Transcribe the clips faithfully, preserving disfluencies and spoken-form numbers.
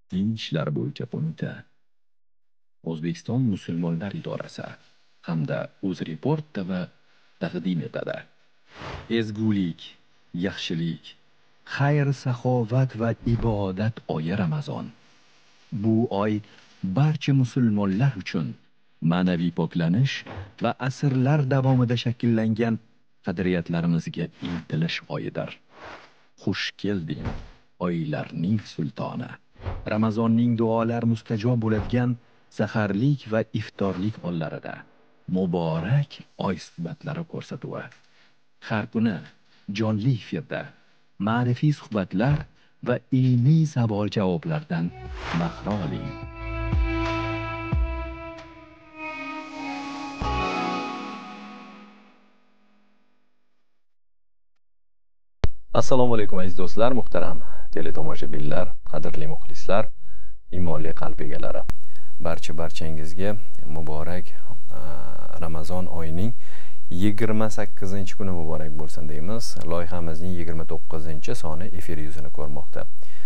Din ishlari bo'yicha qo'mita, O'zbekiston musulmonlar idorasi hamda UzReport T V taqdim etadi. Ezgulik, yaxshilik, xayr, saxovat va ibodat oyi Ramazon. Bu oy barcha musulmonlar uchun ma'naviy poklanish va asrlar davomida shakllangan qadriyatlarimizga intilish oyidir. Xush kelding, oylarning sultoni. Ramazonning duolar mustajob bo'ladigan saharlik va iftorlik onlarida muborak oy suhbatlari ko'rsatuvi. Har kuni jonli efirda ma'rifiy suhbatlar va ilmiy savol-javoblardan bahra oling. Assalomu alaykum aziz do'stlar, muhtaram teletomoshabinlar, qadrli muxlislar, iymonli qalb egalari. Barcha barchangizga muborak Ramazon oyining yigirma sakkizinchi kuni muborak bo'lsin deymiz. Loyihamizning yigirma to'qqizinchi soni efir yuzini ko'rmoqda.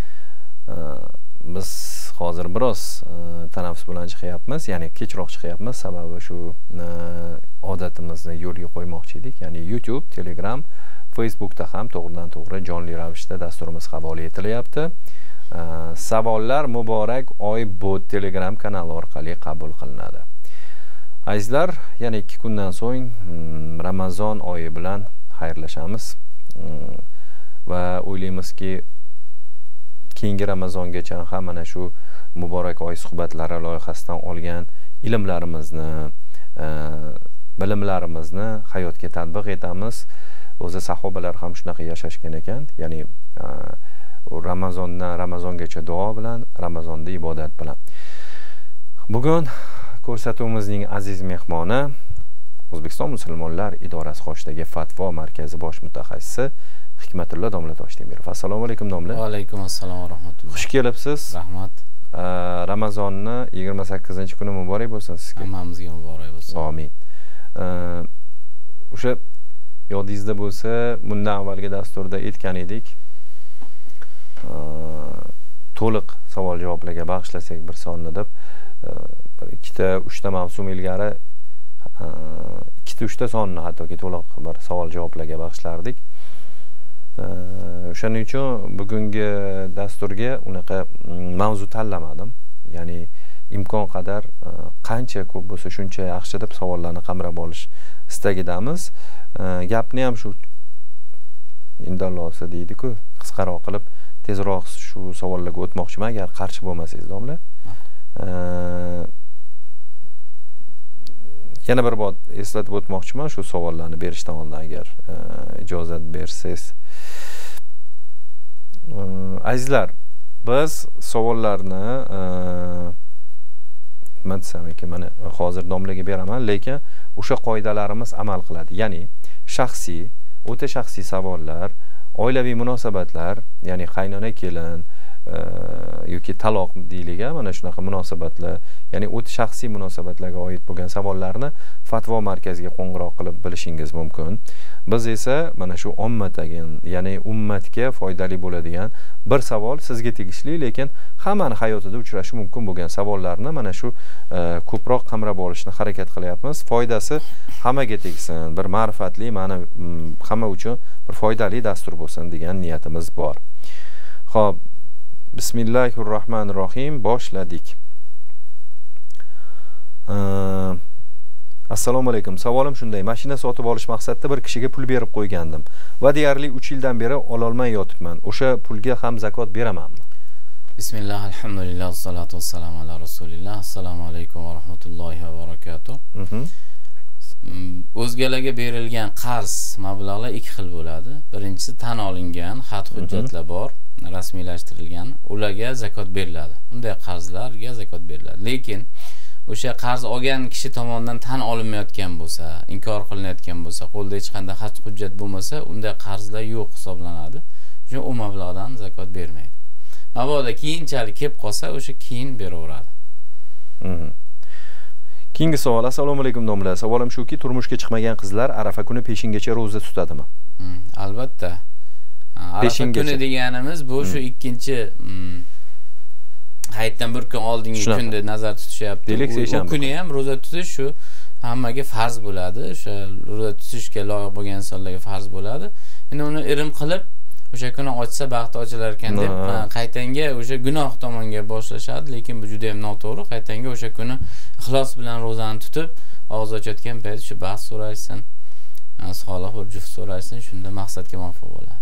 Biz hozir biroz tanaffus bilan chiqyapmiz, ya'ni kechroq chiqyapmiz. Sababi shu odatimizni yo'lga qo'ymoqchi edik, ya'ni YouTube, Telegram, Facebookda ham to'g'ridan to'g'ri jonli ravishda dasturimiz qabul etilyapti. Savollar muborak oy bot Telegram kanali orqali qabul qilinadi. Azizlar, yana ikki kundan so'ng Ramazon oyi bilan xayrlashamiz va o'ylaymizki keyingi Ramazongacha ham mana shu muborak oy suhbatlari loyihasidan olgan ilmlarimizni, bilimlarimizni hayotga tatbiq etamiz. O'zi sahobalar ham shunaqa yashashgan ekan, ya'ni Ramazondan Ramazongacha duo bilan, Ramazonda ibodat bilan. Bugun ko'rsatuvimizning aziz mehmoni O'zbekiston musulmonlar idorasi qoshidagi Fatvo markazi bosh mutaxassisi Hikmatullo domla Toshdemirov. Assalomu alaykum domla. Va alaykum assalom va rahmatulloh. Xush kelibsiz. Rahmat. Ramazonni yigirma sakkizinchi kuni muborak bo'lsin sizga. Hammamizga muborak bo'lsin. Amin. O'sha yodingizda bo'lsa, bundan avvalgi dasturda aytgan edik. To'liq savol-javoblarga bag'ishlasak bir sonni deb, bir ikkita, uchta mavsum ilgari ikkita, uchta sonni hattoki to'liq bir savol-javoblarga bag'ishlardik. O'shaning uchun bugungi dasturga unaqa mavzu tanlamadim. Ya'ni imkon qadar qancha ko'p bo'lsa shuncha yaxshi deb savollarni qamrab olish istagidamiz. Gapni ham shu indallosi deydi-ku, qisqaroq qilib tezroq shu savollarga o'tmoqchiman, agar qarshi bo'lmasangiz domla. Yana bir bor eslatib o'tmoqchiman shu savollarni berishdan oldin, agar ijozat bersangiz. Azizlar, biz savollarni nima desam ekan, mana hozir domlaga beraman, lekin o'sha qoidalarimiz amal qiladi. Ya'ni shaxsiy, o'ta shaxsiy savollar, oilaviy munosabatlar, ya'ni qaynona kelin yoki taloq deyliga, mana shunaqa munosabatlar, ya'ni o'ta shaxsiy munosabatlarga oid bo'lgan savollarni Fatvo markaziga qo'ng'iroq qilib bilishingiz mumkin. Biz esa mana shu ommadagi, ya'ni ummatga foydali bo'ladigan bir savol sizga tegishli, lekin hammani hayotida uchrashi mumkin bo'lgan savollarni mana shu ko'proq qamrab olishni harakat qilyapmiz. Foydasi hammaga tegsin, bir ma'rifatli, mana hamma uchun bir foydali dastur bo'lsin degan niyatimiz bor. Xo'p, Bismillahirrohmanirrohim, boshladik. Assalomu alaykum. Savolim shunday: mashina sotib olish maqsadida bir kishiga pul berib qo'ygandim va deyarli uch yildan beri ol olmay yotibman. O'sha pulga ham zakot beramanmi? Bismillah, alhamdulillah, salatu vassalamu ala rasulillah. Assalomu alaykum va rahmatullohi va barakatuh. O'zgalarga berilgan qarz mablag'lar ikki xil bo'ladi. Birinchisi tan olingan xat hujjatlar bor, rasmiylashtirilgan, ularga zakot beriladi. Unday qarzlarga zakot beriladi. Lekin o'sha qarz olgan kishi tomonidan tan olinmayotgan bo'lsa, inkor qilinayotgan bo'lsa, qo'lda hech qanday xat hujjat bo'lmasa, unday qarzlar yo'q hisoblanadi. Shuning u mablag'dan zakot bermaydi. Mabodo keyinchalik kelib qolsa, o'sha keyin beraveradi. Keyingi savol. Assalomu alaykum domla. Savolim shuki, turmushga chiqmagan qizlar Arafa kuni peshingacha ro'za tutadimi? Albatta. Arafa kuni deganimiz bu shu ikkinchi hayitdan bir kun oldingi kunni nazarda tutishyapti. Deylik seshanba. U kuni ham roza tutish shu hammaga farz bo'ladi. O'sha roza tutishga loyiq bo'lgan insonlarga farz bo'ladi. Endi uni irim qilib o'sha kuni ochsa baxti ochilar ekan deb qaytanga o'sha gunoh tomonga boshlashadi, lekin bu juda ham noto'g'ri. Qaytanga o'sha kuni ixlos bilan rozani tutib, og'iz ochayotgan payt shu baxt so'raysin, solih bir juft so'raysin, shunda maqsadga muvofiq bo'ladi.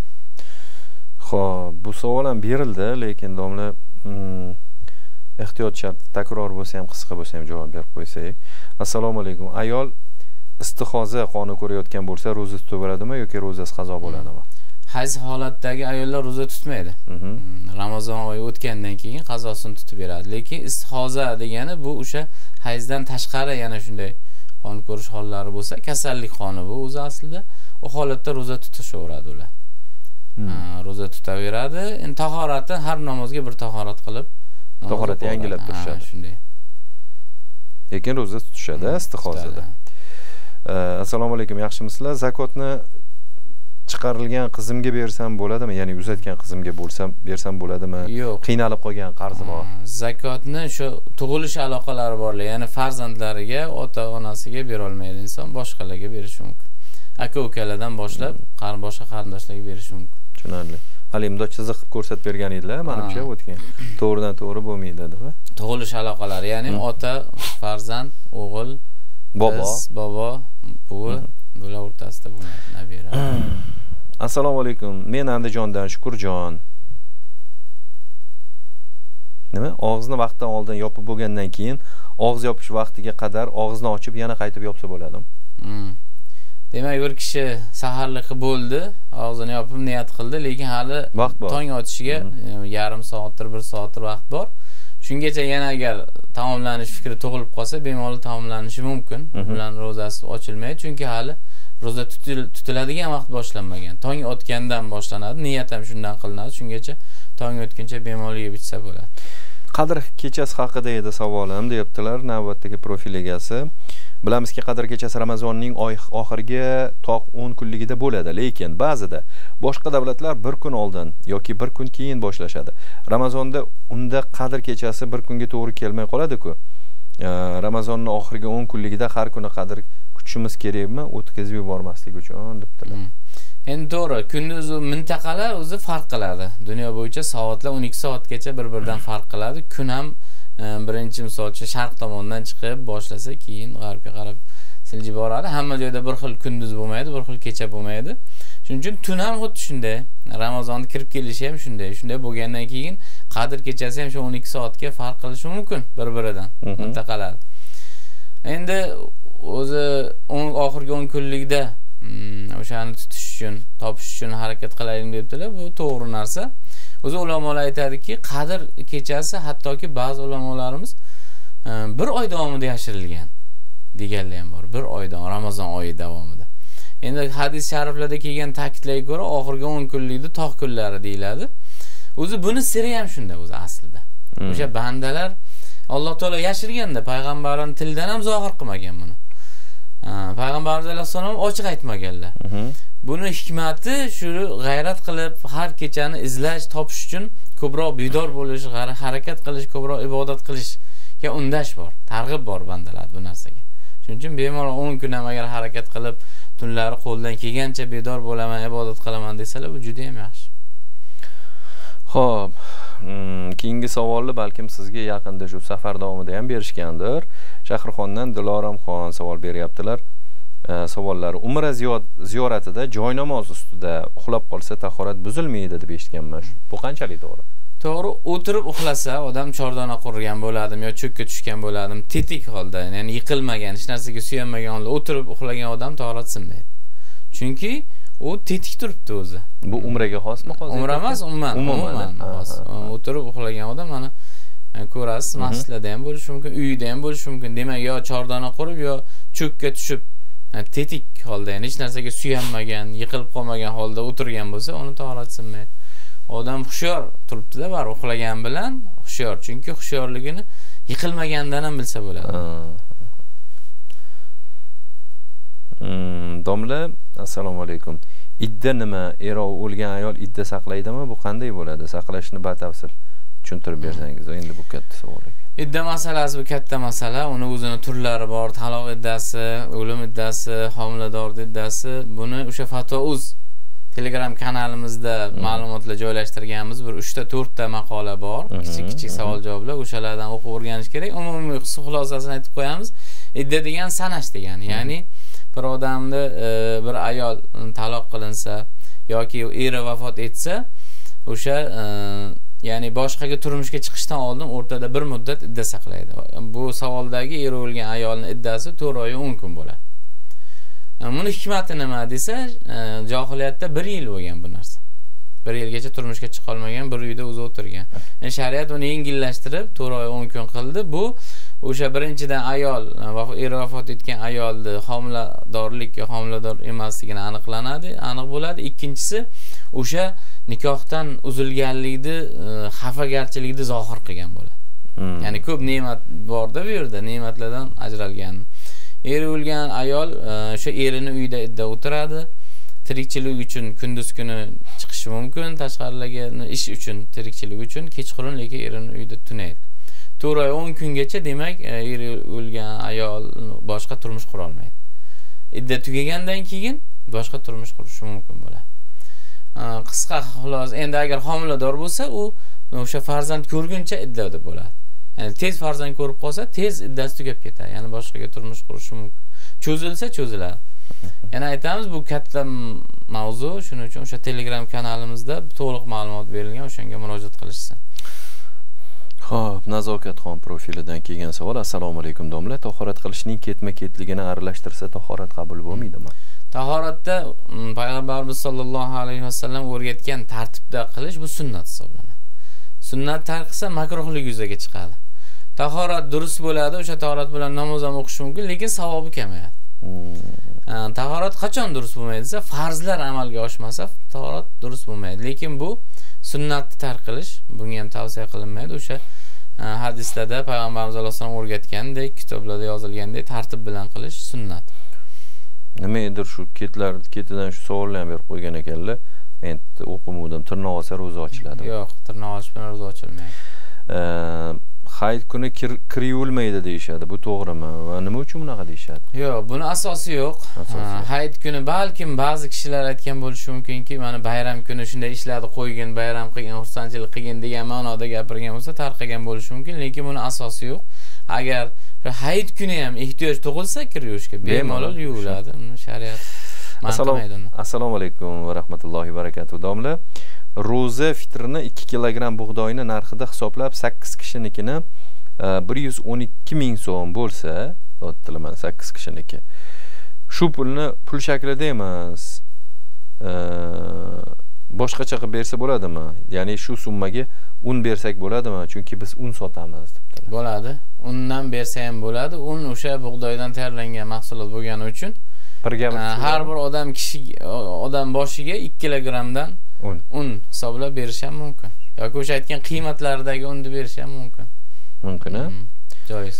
Xo'p, bu savol ham berildi, lekin domla ehtiyot shart, takror bo'lsa ham, qisqa bo'lsa ham javob berib qo'ysak. Assalomu alaykum. Ayol istihoza qoni ko'rayotgan bo'lsa, roza tutaveradimi yoki rozasi qazo bo'ladimi? Hayz holatdagi ayollar roza tutmaydi. Ramazon oyi o'tgandan keyin qazosini tutib beradi. Lekin istihoza degani bu o'sha hayzdan tashqari yana shunday qon ko'rish hollari bo'lsa, kasallik qoni bu o'zi aslida. U holatda roza tutishaveradi ular. Roza tutaveradi. Endi tahorati har namozga bir tahorat qilib, tahorat yangilab turishadi. Shunday. Lekin roza tutishadi istihozada. Assalomu alaykum, yaxshimisizlar? Zakotni chiqarilgan qizimga bersam bo'ladimi? Ya'ni uzatgan qizimga bo'lsam, bersam bo'ladimi? Yo'q. Qiynalib qolgan qarzi bor. Zakotni shu tug'ilish aloqalari borlar, ya'ni farzandlariga, ota-onasiga bera olmaydi inson, boshqalarga berishi mumkin. Aka-ukalardan boshlab, boshqa qarindoshlarga berishi mumkin. Tushunarli. Hali imdod chiziq qilib ko'rsatib bergan edilar, menimcha o'tgan. To'g'ridan to'g'ri bo'lmaydi deb. Tug'ilish aloqalari, ya'ni ota, farzand, o'g'il, bobo, bobo, buvi, bular o'rtasida bo'ladi, nabira. Assalomu alaykum. Men Andijondan Shukurjon. Nima? Og'izni vaqtdan oldin yopib bo'lgandan keyin og'iz yopish vaqtiga qadar og'izni ochib yana qaytib yopsa bo'ladimi? Demak, bir kishi saharlikqa bo'ldi, og'zini yopib niyat qildi, lekin hali tong otishiga yarim soatdir, bir soatdir vaqt bor. Shungacha yana agar taomlanish fikri tug'ilib qolsa, bemalol taomlanishi mumkin. Ular rozasi ochilmaydi, chunki hali roza tutiladigan vaqt boshlanmagan. Tong otgandan boshlanadi, niyat ham shundan qilinadi. Shungacha tong otguncha bemalol yeb ichsa bo'ladi. Qadr kechasi haqida edi savolim, deyaptilar navbatdagi profil egasi. Bilamizki, qadr kechasi Ramazonning oy oxirgi toq o'n kunligida bo'ladi, lekin ba'zida boshqa davlatlar bir kun oldin yoki bir kun keyin boshlashadi. Ramazonda unda qadr kechasi bir kunga to'g'ri kelmay qoladi-ku. Ramazonning oxirgi o'n kunligida har kuni qadr kutishimiz kerakmi? O'tkazib yubormaslik uchun debdilar. Endi to'g'ri, kunduz mintaqalar o'zi farq qiladi. Dunyo bo'yicha soatlar o'n ikki soatgacha bir-biridan farq qiladi. Kun ham birinchi misolcha sharq tomondan chiqib boshlasa, keyin g'arbga qarab siljib boradi. Hamma joyda bir xil kunduz bo'lmaydi, bir xil kecha bo'lmaydi. Shuning uchun tun ham xuddi shunday. Ramazonda kirib kelishi ham shunday. Shunday bo'lgandan keyin qadr kechasi ham shu o'n ikki soatga farq qilishi mumkin bir-biridan mintaqalar. Endi o'zi oxirgi o'n kunlikda o'shani tutish uchun, topish uchun harakat qilaylik debdilar. Bu to'g'ri narsa. O'zi ulamolar aytadiki, qadr kechasi hattoki ba'zi ulamolarimiz bir oy davomida yashirilgan deganlar ham bor. Bir oy davomida, Ramazon oyi davomida. Endi hadis shariflarda kelgan ta'kidlarga ko'ra oxirgi o'n kunlikda tog' kunlari deyiladi. O'zi buni siri ham shunda o'zi aslida. O'sha bandalar Alloh taolo yashirganda payg'ambarning tilidan ham zohir qilmagan buni. Payg'ambarimiz alayhisalom ochiq aytmaganlar. Buni hikmati shu g'ayrat qilib har kechani izlash, topish uchun ko'proq bedor bo'lish, harakat qilish, ko'proq ibodat qilishga undash bor, targ'ib bor bandalar bu narsaga. Shuning uchun bemalol o'n kun ham agar harakat qilib, tunlari qo'ldan kelgancha bedor bo'laman, ibodat qilaman desalar, bu juda ham yaxshi. Xo'p, keyingi savolni balkim sizga yaqinda shu safar davomida ham berishgandir. Shahrixondan Diloramxon savol beryaptilar. Savollari: Umra ziyoratida joy namoz ustida uxlab qolsa tahorat buzilmaydi deb eshitganman. Bu qanchalik to'g'ri? To'g'ri, o'tirib uxlasa odam chordona qurgan bo'ladimi yo cho'kka tushgan bo'ladimi, tetik holda, ya'ni yiqilmagan, hech narsaga suyanmagan holda o'tirib uxlagan odam tahorat sinmaydi. Chunki u tetik turibdi o'zi. Bu umraga xosmi hozir? Umra emas, umuman, umuman xos. O'tirib uxlagan odam mana ko'rasiz, masjidlarda ham bo'lishi mumkin, uyida ham bo'lishi mumkin. Demak, yo chordona qurib yo cho'kka tushib tetik holda, ya'ni hech narsaga suyanmagan, yiqilib qolmagan holda o'tirgan bo'lsa, uni tahorat sinmaydi. Odam hushyor turibdi-da, bar uxlagan bilan hushyor, chunki hushyorligini yiqilmagandan ham bilsa bo'ladi. Domla, assalomu alaykum. Idda nima? Erov o'lgan ayol idda saqlaydimi? Bu qanday bo'ladi? Saqlashni batafsil tushuntirib bersangiz, endi bu katta savol ekan. Idda masalasi bu katta masala. Uni o'zini turlari bor. Taloq iddasi, o'lim iddasi, homiladorlik iddasi. Buni o'sha Fatvo.uz Telegram kanalimizda ma'lumotlar joylashtirganmiz. Bir uch ta to'rt ta maqola bor. Kichik-kichik savol-javoblar. O'shalardan o'qib o'rganish kerak. Umumiy xulosasini aytib qo'yamiz. Idda degan sanash degani. Ya'ni bir odamni bir ayol taloq qilinsa yoki eri vafot etsa, o'sha ya'ni boshqaga turmushga chiqishdan oldin o'rtada bir muddat idda saqlaydi. Bu savoldagi eri o'lgan ayolning iddasi to'rt oy o'n kun bo'ladi. Buni hikmati nima desa, jahiliyatda bir yil bo'lgan bu narsa. bir yilgacha turmushga chiqa olmagan, bir uyda o'zi o'tirgan. Yani shariat uni yengillashtirib to'rt oy o'n kun qildi. Bu o'sha birinchidan ayol, eri vafot etgan ayolni homiladorlik yoki homilador emasligini aniqlanadi, aniq bo'ladi. Ikkinchisi o'sha nikohdan uzilganlikni, xafagarchilikni zohir qilgan bo'ladi. Hmm. Ya'ni ko'p ne'mat borda bu yerda, ne'matlardan ajralgan. Eri o'lgan ayol o'sha erining uyida idda o'tiradi. Tirikchilik uchun kunduz kuni chiqishi mumkin, tashqarilarga ish uchun, tirikchilik uchun kechqurun lekin erining uyida tunaydi. to'rt oy o'n kungacha demak eri o'lgan ayol boshqa turmush qura olmaydi. Idda tugagandan keyin boshqa turmush qurishi mumkin bo'ladi. Qisqa xolos, endi agar homilador bo'lsa, u o'sha farzand ko'rguncha iddada bo'ladi. Ya'ni tez farzand ko'rib qolsa, tez iddasi tugab ketadi. Ya'ni boshqaga turmush qurishi mumkin. Cho'zilsa, cho'ziladi. Yana aytamiz, bu katta mavzu, shuning uchun o'sha Telegram kanalimizda to'liq ma'lumot berilgan, o'shanga murojaat qilishsin. Xo'p, Nazokatxon profilidan kelgan savol. Assalomu alaykum domla. Tahorat qilishning ketma-ketligini aralashtirsa tahorat qabul bo'lmaydimi? Tahoratda payg'ambarimiz sollallohu alayhi vasallam o'rgatgan tartibda qilish bu sunnat hisoblanadi. Sunnat tark qilsa makruhlik yuzaga chiqadi. Tahorat durust bo'ladi, o'sha tahorat bilan namoz ham o'qish mumkin, lekin savobi kamayadi. Hmm. Tahorat qachon durust bo'lmaydi desa, farzlar amalga oshmasa tahorat durust bo'lmaydi. Lekin bu sunnatni tark qilish, bunga ham tavsiya qilinmaydi. O'sha hadislarda payg'ambarimiz sollallohu alayhi vasallam o'rgatgandek, kitoblarda yozilgandek tartib bilan qilish sunnat. Nimadir shu ketlar, ketidan shu savollarni berib qo'ygan ekanlar. Men o'qimadim, tirnoq olsa ro'za ochiladi. Yo'q, tirnoq olish bilan ro'za ochilmaydi. Hayit kuni kir yuvilmaydi deyishadi. Bu to'g'rimi? Va nima uchun bunaqa deyishadi? Yo'q, buni asosi yo'q. Hayit kuni balkim ba'zi kishilar aytgan bo'lishi mumkinki, mana bayram kuni shunday ishlarni qo'ygin, bayram qilgin, xursandchilik qilgin degan ma'noda gapirgan bo'lsa, tarqagan bo'lishi mumkin, lekin buni asosi yo'q. Agar hayit kuni ham ehtiyoj tug'ilsa kir yuvishga bemalol yuviladi. Shariat Assalomu alaykum va rahmatullohi va barakatuh. Domla, ro'za fitrini ikki kilogramm bug'doyni narxida hisoblab sakkiz kishinikini bir yuz o'n ikki ming so'm bo'lsa, tilaman sakkiz kishiniki. Shu pulni pul shaklida emas, boshqacha qilib bersa bo'ladimi? Ya'ni shu summaga un bersak bo'ladimi? Chunki biz un sotamiz debdilar. Bo'ladi. Undan bersa ham bo'ladi. Un o'sha bug'doydan tayyorlangan mahsulot bo'lgani uchun har bir odam kishi odam boshiga ikki kilogrammdan un un hisoblab berish ham mumkin. Yoki o'sha aytgan qiymatlardagi unni berish ham mumkin. Mumkin-a? Joiz.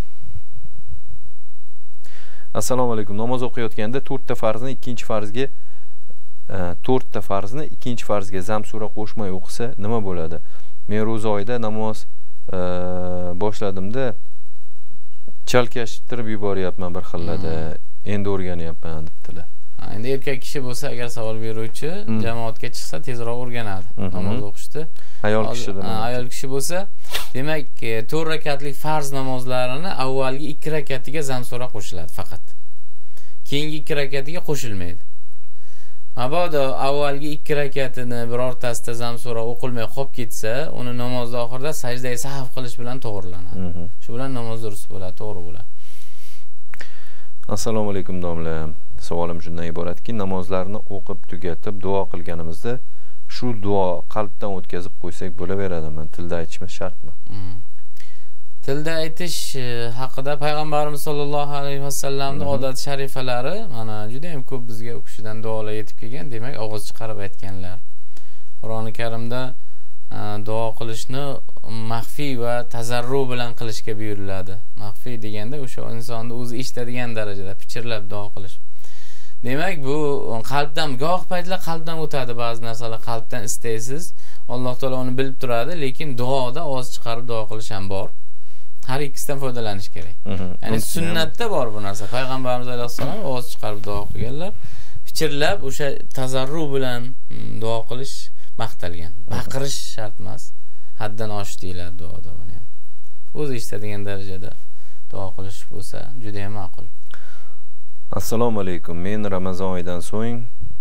Assalomu alaykum. Namoz o'qiyotganda to'rt ta farzni ikkinchi farzga to'rt ta farzni ikkinchi farzga zam sura qo'shmay o'qisa nima bo'ladi? Men ro'za oyida namoz boshladimda chalkashtirib yuboryapman bir xillada. Endi o'rganyapman debdilar. Endi erkak kishi bo'lsa, agar savol beruvchi jamoatga chiqsa tezroq o'rganadi namoz o'qishni. Ayol kishidan. Ayol kishi bo'lsa, demak, to'rt rakatlik farz namozlarini avvalgi ikki rakatiga zam sura qo'shiladi faqat. Keyingi ikki rakatiga qo'shilmaydi. Mabodo avvalgi ikki rakatini birortasida zam sura o'qilmay qolib ketsa, uni namoz oxirida sajda sahv qilish bilan to'g'rilanadi. Shu bilan namoz durust bo'ladi, to'g'ri bo'ladi. Assalomu alaykum domla. Savolim shundan iboratki, namozlarni o'qib tugatib duo qilganimizda shu duo qalbdan o'tkazib qo'ysak bo'laveradimi? Tilda aytishimiz shartmi? Hmm. Tilda aytish haqida payg'ambarimiz sollallohu alayhi vasallamning odat sharifalari mana juda ham ko'p bizga u kishidan duolar yetib kelgan, demak og'iz chiqarib aytganlar. Qur'oni Karimda duo qilishni maxfiy va tazarru bilan qilishga buyuriladi. Maxfiy deganda o'sha insonni o'zi eshitadigan darajada pichirlab duo qilish. Demak, bu qalbdan, goh paytlar qalbdan o'tadi, ba'zi narsalar qalbdan istaysiz, Alloh taolo uni bilib turadi, lekin duoda ovoz chiqarib duo qilish ham bor. Har ikkisidan foydalanish kerak. Ya'ni sunnatda bor bu narsa. Payg'ambarimiz alayhissalom ovoz chiqarib duo qilganlar. Fikrlab o'sha tazarru bilan duo qilish maqtalgan. Baqirish shart emas. Haddan oshish deyiladi duoda buni ham. O'zi eshitadigan darajada duo qilish bo'lsa juda ham ma'qul. Assalomu alaykum. Men Ramazon oyidan so'ng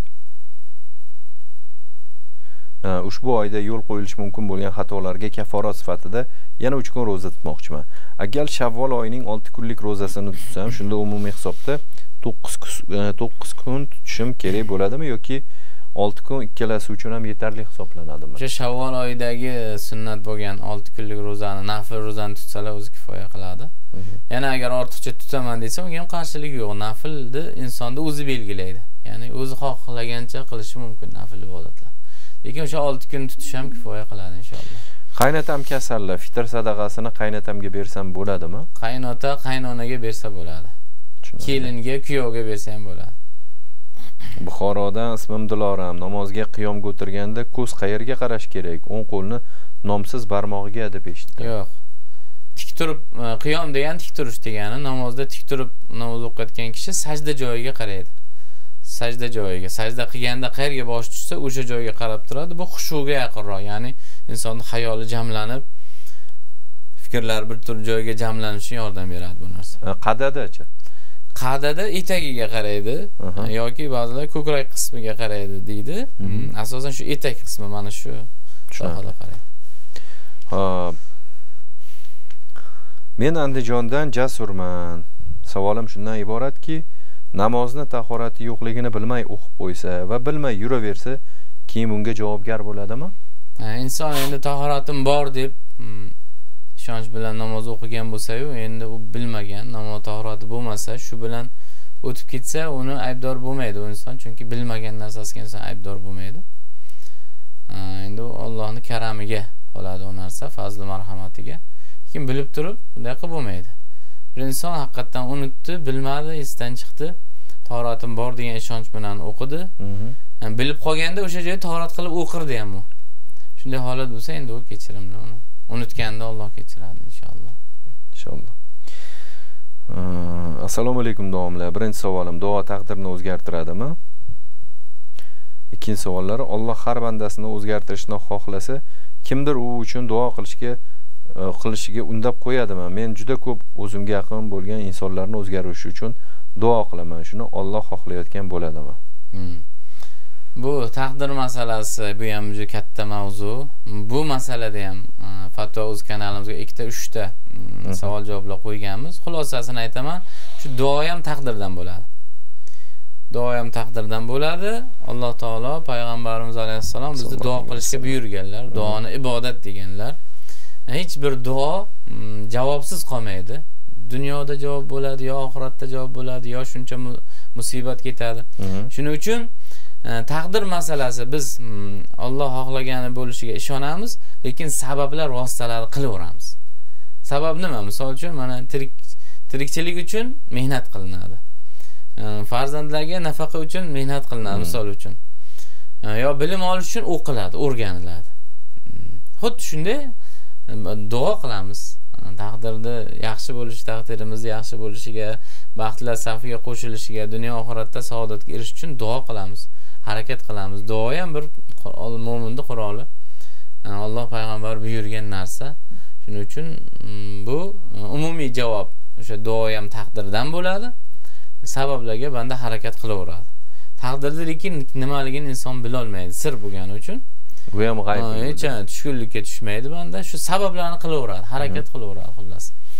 ushbu oyda yo'l qo'yilishi mumkin bo'lgan xatolarga kaforat sifatida yana uch kun roza tutmoqchiman. Agar Shavvol oyining olti kunlik rozasini tutsam, shunda umumiy hisobda to'qqiz kun tutishim kerak bo'ladimi yoki olti kun ikkalasi uchun ham yetarli hisoblanadimi? O'sha Shavvol oyidagi sunnat bo'lgan olti kunlik rozani, nafl rozani tutsalar o'zi kifoya qiladi. Yana agar ortiqcha tutaman desa, unga ham qarshilik yo'q. Naflni insonda o'zi belgilaydi. Ya'ni o'zi xohlagancha qilishi mumkin nafl ibodatlar. Lekin o'sha olti kun tutish ham kifoya qiladi inshaalloh. Qaynotam kasallar fitr sadaqasini qaynotamga bersam bo'ladimi? Qaynota qaynonaga bersa bo'ladi. Kelinga, kuyovga bersa ham bo'ladi. Buxorodan ismim Diloram. Namozga qiyomga o'tirganda ko'z qayerga qarash kerak? O'ng qo'lni nomsiz barmog'iga deb eshitdim. Yo'q. Tik turib, qiyom degan tik turish degani, namozda tik turib namoz o'qiyotgan kishi sajda joyiga qaraydi. Sajda joyiga, sajda qilganda qayerga bosh tushsa, o'sha joyga qarab turadi. Bu xushuga yaqinroq, ya'ni insonning xayoli jamlanib, fikrlar bir tur joyga jamlanishiga yordam beradi bu narsa. Qadada-chi? Qadada etagiga qaraydi yoki ba'zilar ko'krak qismiga qaraydi deydi. Asosan shu etak qismi mana shu sohada qaraydi. Xo'p. Men Andijondan Jasurman. Savolim shundan iboratki, namozni tahorati yo'qligini bilmay o'qib qo'ysa va bilmay yuraversa, keyin unga javobgar bo'ladimi? Inson endi tahoratim bor deb ishonch bilan namoz o'qigan bo'lsa-yu, endi u bilmagan, namoz tahorati bo'lmasa, shu bilan o'tib ketsa, uni aybdor bo'lmaydi u inson, chunki bilmagan narsasiga inson aybdor bo'lmaydi. Endi u Allohning karamiga qoladi u narsa, fazli marhamatiga. Lekin bilib turib, bunday qilib bo'lmaydi. Bir inson haqiqatan unutdi, bilmadi, esdan chiqdi. Tahoratim bor degan ishonch bilan o'qidi. Bilib qolganda o'sha joyda tahorat qilib o'qirdi ham u. Shunday holat bo'lsa, endi u kechirimli uni. Unutganda Alloh kechiradi inshaalloh. Inshaalloh. Assalomu alaykum davomlar. Birinchi savolim, duo taqdirni o'zgartiradimi? Ikkinchi savollar, Alloh har bandasini o'zgartirishni xohlasa, kimdir u uchun duo qilishga qilishiga undab qo'yadimi? Men juda ko'p o'zimga yaqin bo'lgan insonlarni o'zgarishi uchun duo qilaman. Shuni Alloh xohlayotgan bo'ladimi? Hmm. Bu taqdir masalasi, bu ham juda katta mavzu. Bu masalada ham Fatvo o'z kanalimizga ikkita uchta savol javoblar qo'yganmiz. Xulosasini aytaman, shu duo ham taqdirdan bo'ladi. Duo ham taqdirdan bo'ladi. Alloh taolo payg'ambarimiz alayhissalom bizni duo qilishga buyurganlar. Duoni ibodat deganlar. Hech bir duo javobsiz qolmaydi. Dunyoda javob bo'ladi, yo oxiratda javob bo'ladi, yo shuncha musibat ketadi. Shuning uchun taqdir masalasi, biz Alloh xohlagani bo'lishiga ishonamiz, lekin sabablar vositalarni qilaveramiz. Sabab nima? Misol uchun mana tirik tirikchilik uchun mehnat qilinadi. Farzandlarga nafaqa uchun mehnat qilinadi, misol uchun. Yo bilim olish uchun o'qiladi, o'rganiladi. Xuddi shunday duo qilamiz. Taqdirda yaxshi bo'lishi, taqdirimizni yaxshi bo'lishiga, baxtlar safiga qo'shilishiga, dunyo oxiratda saodatga erishish uchun duo qilamiz, harakat qilamiz. Duo ham bir mo'minning quroli. Alloh payg'ambar buyurgan narsa. Shuning uchun bu umumiy javob. O'sha duo ham taqdirdan bo'ladi. Sabablarga banda harakat qilaveradi. Taqdirda lekin nimaligini inson bila olmaydi, sir bo'lgani uchun. Bu ham g'ayb. Hech tushkunlikka tushmaydi banda, shu sabablarni qilaveradi, harakat qilaveradi xullas.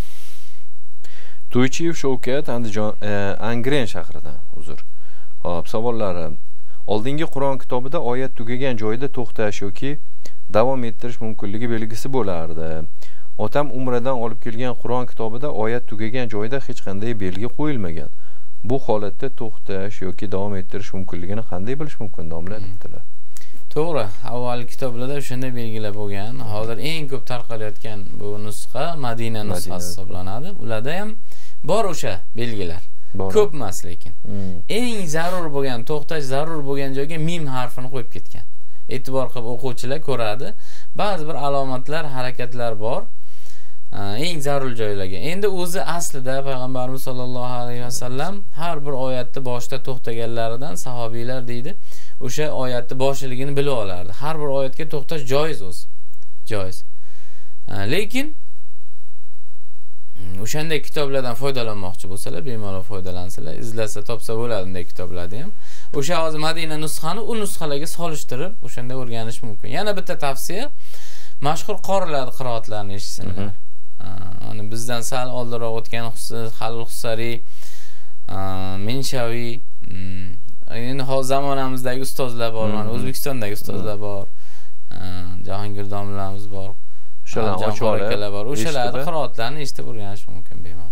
To'ychiyev Shavkat Andijon Angren shahridan, uzr. Xo'p, savollari. Oldingi Qur'on kitobida oyat tugagan joyda to'xtash yoki davom ettirish mumkinligi belgisi bo'lardi. Otam umradan olib kelgan Qur'on kitobida oyat tugagan joyda hech qanday belgi qo'yilmagan. Bu holatda to'xtash yoki davom ettirish mumkinligini qanday bilish mumkin, domla debdilar. To'g'ri, avval kitoblarda shunday belgilar bo'lgan. Hozir eng ko'p tarqalayotgan bu nusxa Madina nusxasi hisoblanadi. Ularda ham bor o'sha belgilar. Ko'p emas lekin. Eng zarur bo'lgan, to'xtash zarur bo'lgan joyga mim harfini qo'yib ketgan. e'tibor qilib o'quvchilar ko'radi. Ba'zi bir alomatlar, harakatlar bor. Eng zarur joylarga. Endi o'zi aslida payg'ambarimiz sollallohu alayhi vasallam har bir oyatni boshida to'xtaganlaridan sahobiylar deydi, o'sha oyatni boshligini bilib olardi. Har bir oyatga to'xtash joiz o'zi. Joiz. Lekin o'shanday kitoblardan foydalanmoqchi bo'lsalar, bemalol foydalansalar, izlasa, topsa bo'ladi bunday kitoblarni ham. O'sha hozir Madina nusxani u nusxalarga solishtirib, o'shanda o'rganish mumkin. Yana bitta tavsiya, mashhur qorilar qiroatlarini eshitsinlar. Ana bizdan sal oldinroq o'tgan Halil Husari, Minshaviy, endi hozir zamonamizdagi ustozlar bor, mana O'zbekistondagi ustozlar bor. Jahongir domlalarimiz bor. O'shalar ochqoralar bor. O'shalarning qiroatlarini eshitib o'rganish mumkin bemalol.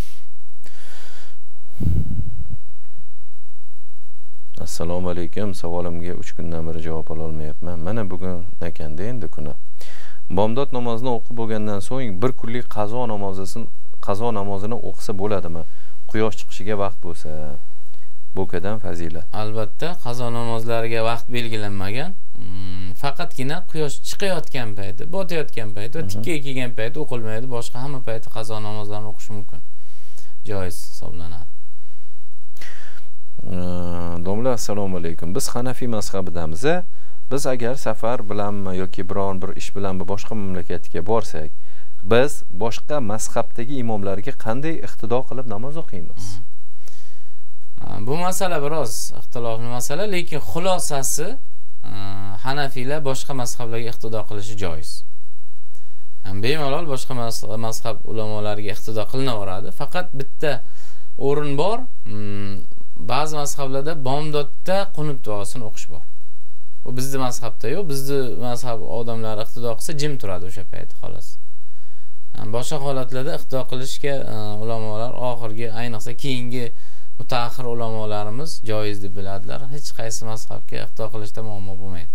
Assalomu alaykum. Savolimga uch kundan beri javob ola olmayapman. Mana bugun ekanda endi kuni. Bomdod namozini o'qib bo'lgandan so'ng bir kunlik qazo namozini qazo namozini o'qisa bo'ladimi? Quyosh chiqishiga vaqt bo'lsa, bo'kadan fazilat. Albatta, qazo namozlariga vaqt belgilanmagan. Faqatgina quyosh chiqayotgan payti, botayotgan payti va tikkaga kelgan payti o'qilmaydi. Boshqa hamma payti qazo namozlarini o'qish mumkin. Joiz hisoblanadi. Domla, assalomu alaykum. Biz Hanafiy mazhabidamiz. Biz agar safar bilanmi yoki biron bir ish bilan boshqa mamlakatga borsak, biz boshqa mazhabdagi imomlarga qanday iqtido qilib namoz o'qiymiz? Bu masala biroz ixtilofli masala, lekin xulosasi Hanafiylar boshqa mazhablarga iqtido qilishi joiz. Bemalol boshqa mazhab ulamolariga iqtido qilinaveradi. Faqat bitta o'rin bor. Ba'zi mazhablarda bomdodda qunut duosini o'qish bor. Bu bizning mazhabda yo'q. Bizning mazhab odamlari iqtido qilsa jim turadi o'sha payt xolos. Boshqa holatlarda iqtido qilishga ulamolar oxirgi, ayniqsa keyingi mutaaxir ulamolarimiz joiz deb biladilar. Hech qaysi mazhabga iqtido qilishda muammo bo'lmaydi.